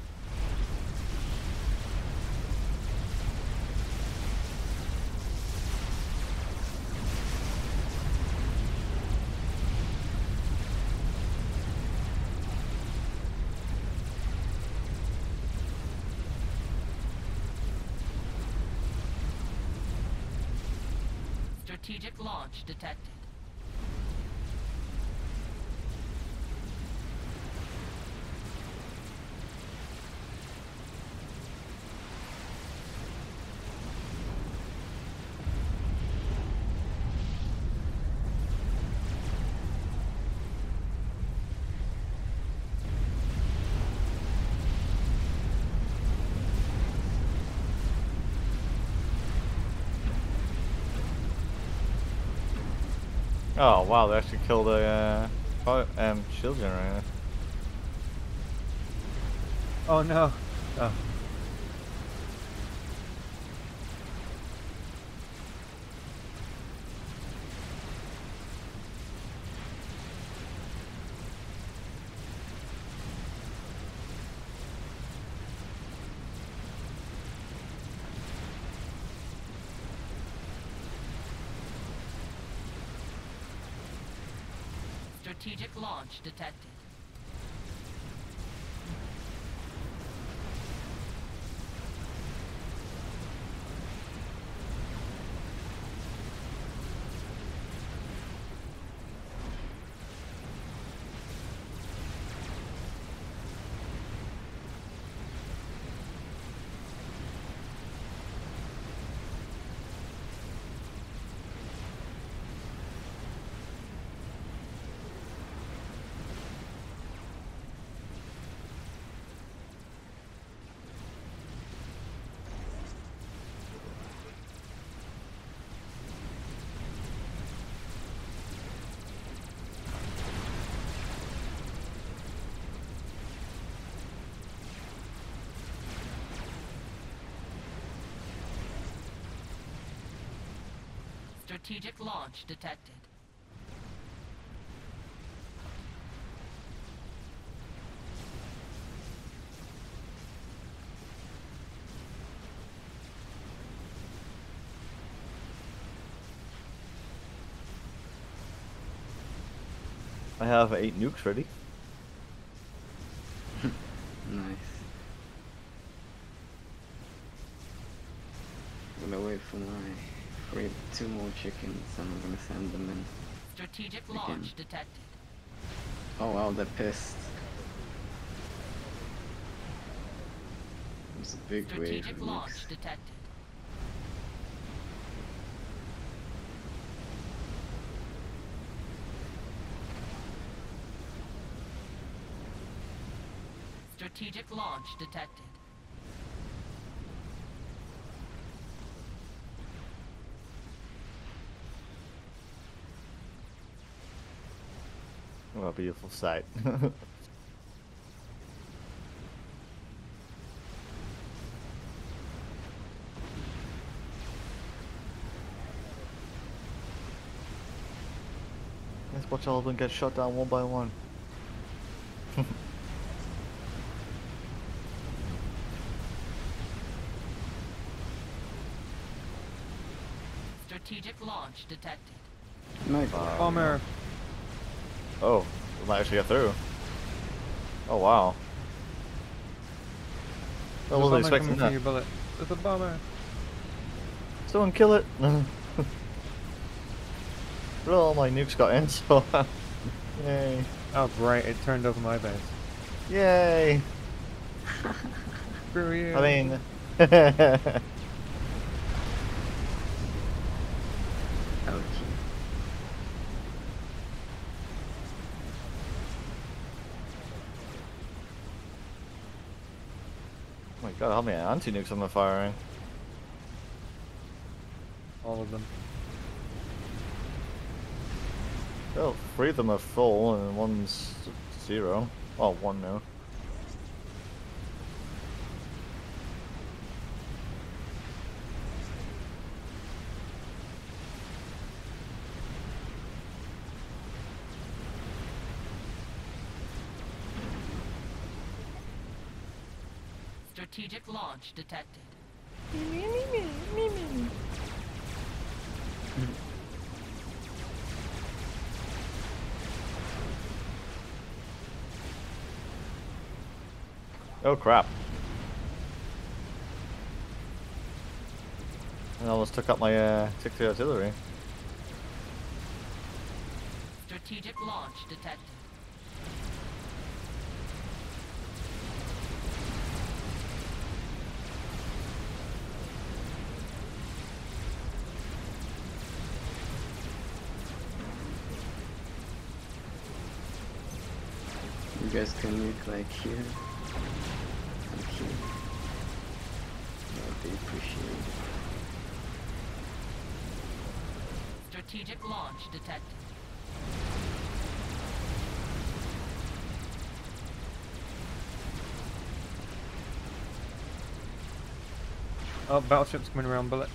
S6: Strategic launch detected.
S4: Oh wow, they actually killed a uh, fire- um, shield generator.
S1: Oh no. Oh.
S6: Strategic launch detected. Strategic launch detected.
S4: I have eight nukes ready.
S3: Nice. I'm gonna wait for my free two more chickens and I'm gonna send them in.
S6: Strategic
S3: Again.
S6: launch detected.
S3: Oh wow, they're pissed. There's a big wave
S6: Strategic
S3: of
S6: launch
S3: nukes.
S6: detected. Strategic launch detected.
S4: What a beautiful sight. Let's watch all of them get shot down one by one.
S6: Strategic launch detected.
S3: My god.
S1: Bomber.
S4: Oh, we might actually get through. Oh wow. I
S1: There's a
S4: wasn't
S1: bomber
S4: expecting
S1: coming for
S4: that.
S1: you, Bullet. There's a bomber.
S4: Someone kill it! But all my nukes got in, so yay.
S1: Oh, right, it turned over my base.
S4: Yay!
S1: Screw you.
S4: I mean...
S3: Ouchie.
S4: Oh my god, how many anti-nukes am I firing?
S1: All of them.
S4: Well, three of them are full and one's zero. Oh, one now.
S6: Strategic launch detected.
S4: Oh crap. I almost took up my uh, took the artillery.
S6: Strategic launch detected.
S3: You guys can nuke like here. And here. That would be appreciated.
S6: Strategic launch detected.
S1: Oh, battleship's coming around, Bullet.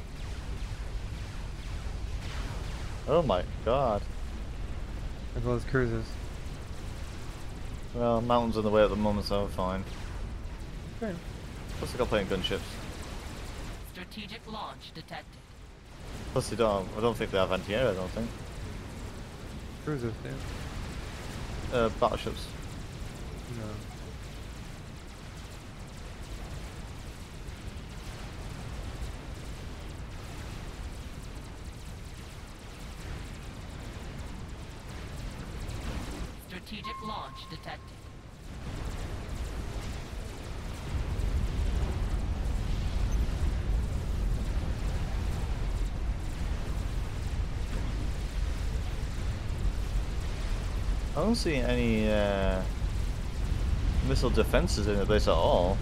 S4: Oh my god.
S1: As well as cruisers.
S4: Well, mountains in the way at the moment, so I'm fine.
S1: Okay.
S4: Plus I got playing gunships.
S6: Strategic launch detected.
S4: Plus they don't, I don't think they have anti-air, I don't think.
S1: Cruisers, yeah.
S4: Uh, battleships.
S1: No.
S6: Strategic launch detected.
S4: I don't see any uh, missile defenses in the base at all.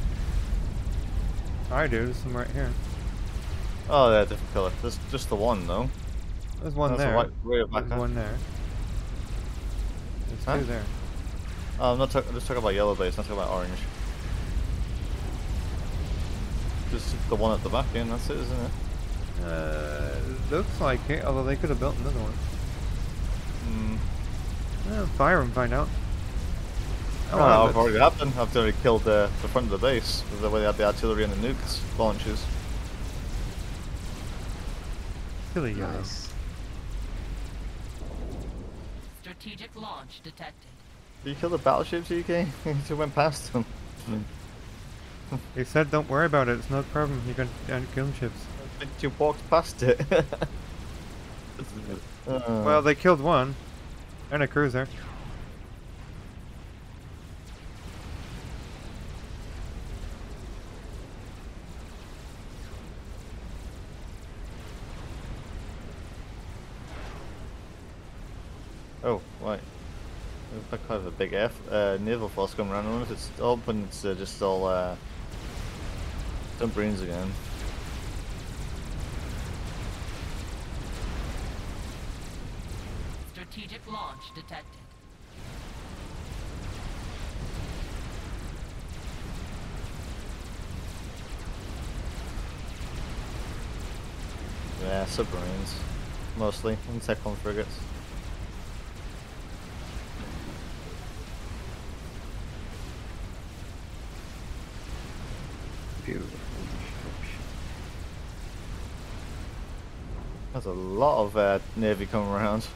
S1: I do, there's some right here.
S4: Oh, yeah, different color. There's just the one though.
S1: There's one
S4: That's a
S1: there.
S4: white way back
S1: There's
S4: there.
S1: one there. There's
S4: Huh?
S1: two there.
S4: Oh, I'm not talking. I'm just talking about yellow base. Not talking about orange. Just the one at the back end. That's it, isn't it?
S1: Uh, looks like it, although they could have built another one.
S4: Hmm.
S1: Well, fire and find out.
S4: Oh,
S1: wow,
S4: I've
S1: that's-
S4: already happened. I've already killed the, the front of the base with the way they had the artillery and the nukes launches.
S1: Silly yellow.
S3: Nice.
S6: Strategic launch detected.
S4: Did you kill the battleships, U K? You just went past them.
S1: They said don't worry about it, it's no problem, you can uh, gunships.
S4: But you walked past it. Uh,
S1: Well, they killed one. And a cruiser.
S4: oh, right. We've got kind of a big F, uh, naval force coming around. I wonder if it's open, it's uh, just all uh, submarines again.
S6: Strategic launch detected.
S4: Yeah, submarines. Mostly. And Tech one frigates. There's a lot of uh, Navy coming around.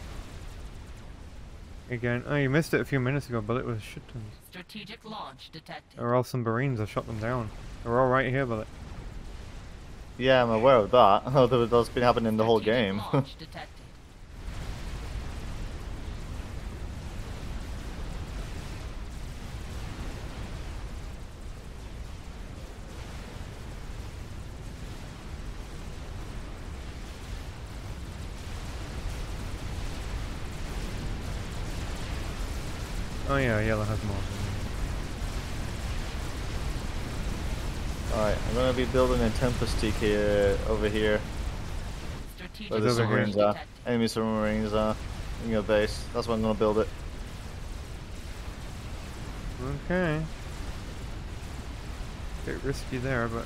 S1: Again, oh, you missed it a few minutes ago, but it was shit tons.
S6: Strategic launch detected.
S1: There were all some Marines, I shot them down. They were all right here, but
S4: Yeah, I'm aware of that. Although that's been happening the whole
S6: Strategic
S4: game.
S6: launch detected.
S1: oh yeah, yellow has more.
S4: Alright, I'm gonna be building a Tempest T K uh, over here.
S6: Strategic
S4: Where the
S1: over here.
S4: submarines are. Enemy submarines are in your base. That's where I'm gonna build it.
S1: Okay. Bit risky there, but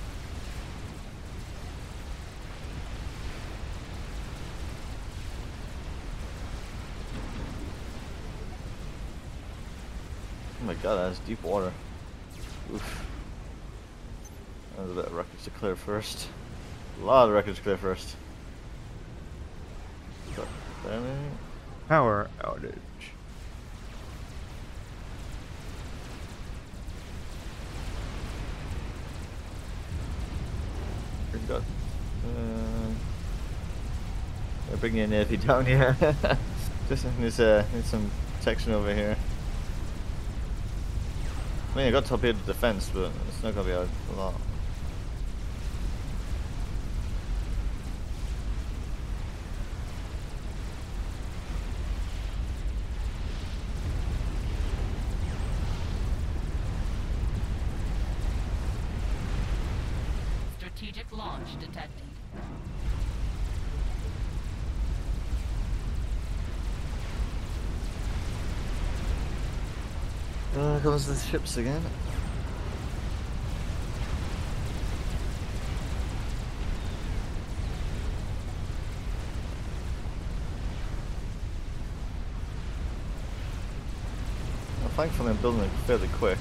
S4: Oh my god, that's deep water. Oof. There's a bit of wreckage to clear first. A lot of wreckage to clear first. God damn it.
S1: power outage.
S4: Good God. Uh, yeah, bring your Navy down here. Just need, uh, need some protection over here. I mean, I got torpedo defense, but it's not gonna be a, a lot.
S6: Strategic launch detected.
S4: Uh, comes the ships again. Well, thankfully I'm building it fairly quick.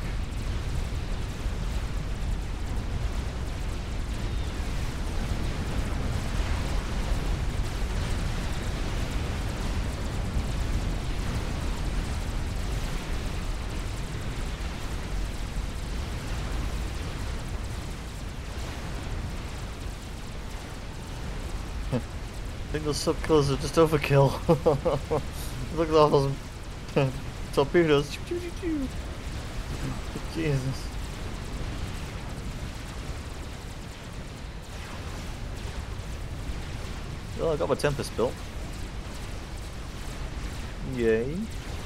S4: I think those sub kills are just overkill. Look at all those torpedoes. Jesus. Well, I got my Tempest built. Yay.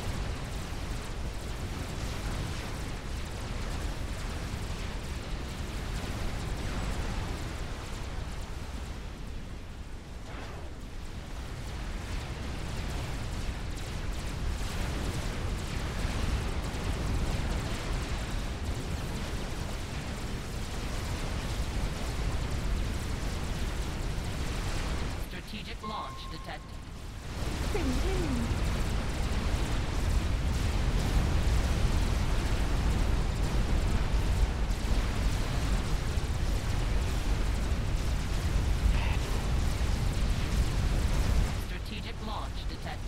S6: Strategic launch detected. Strategic launch detected.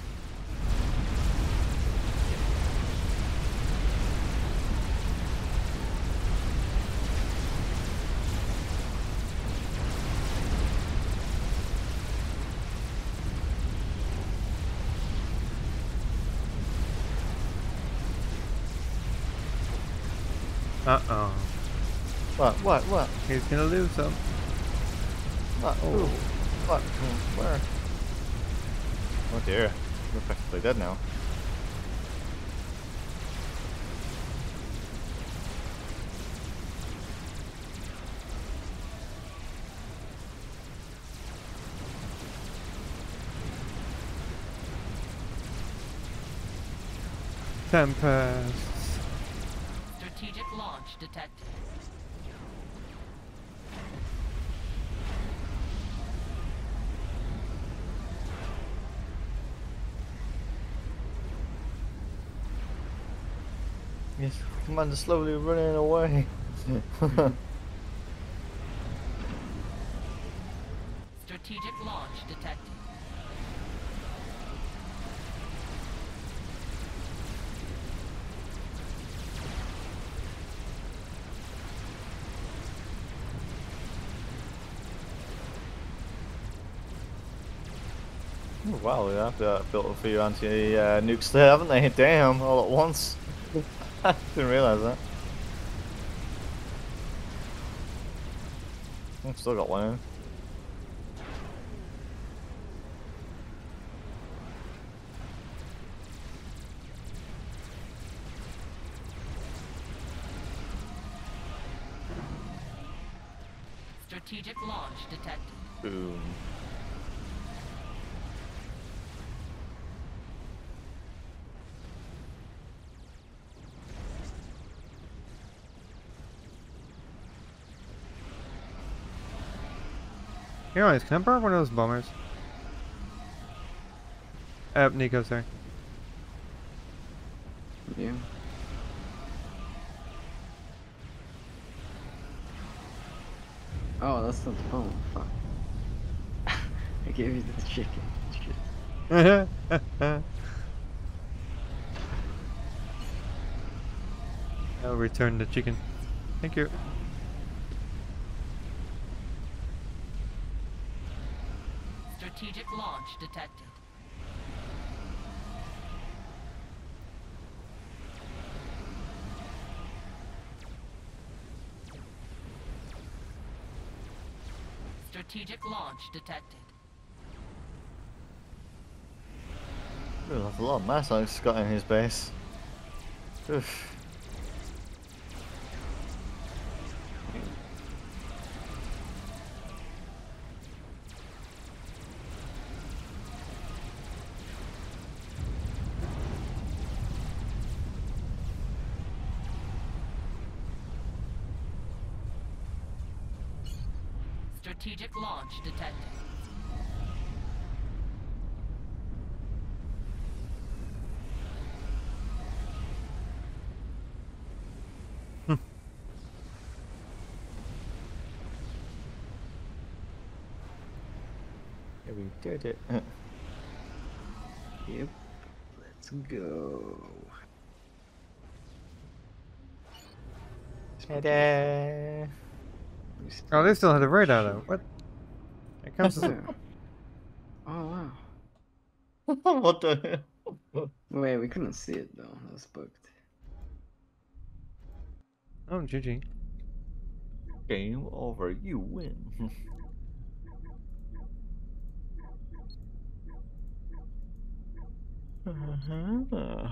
S1: Uh-oh.
S4: What? What? What?
S1: He's gonna lose some.
S4: What?
S1: Oh.
S4: Who? What? Who? Where? Oh dear. We're practically dead now.
S1: Tempest.
S6: Strategic launch detected.
S4: Yes, commander slowly running away.
S6: Strategic launch detected.
S4: Oh, wow, they have uh, built a few anti-nukes there, haven't they? Damn, all at once. Didn't realise that. I've still got one in.
S6: Strategic launch detected.
S4: Boom.
S1: Here, guys, can I borrow one of those bombers? Uh, Nico, sorry.
S3: Yeah. Oh, that's not the phone. Fuck. I gave you the chicken. Shit.
S1: I'll return the chicken. Thank you.
S6: Strategic launch detected. Strategic launch detected.
S4: Ooh, that's a lot of mass Alex got in his base. Oof.
S6: Strategic launch detected.
S4: Yeah, we did it.
S3: Yep. Let's go.
S4: Ta-da!
S1: Oh, they still had a radar though. What? It comes as a...
S3: There. Oh wow.
S4: What the hell?
S3: Wait, we couldn't see it though. That was booked.
S1: Oh, G G.
S4: Game over, you win. Uh-huh.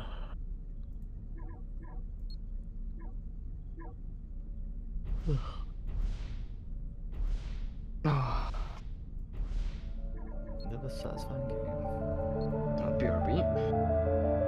S3: Oh,
S4: Another satisfying game.
S3: B R B.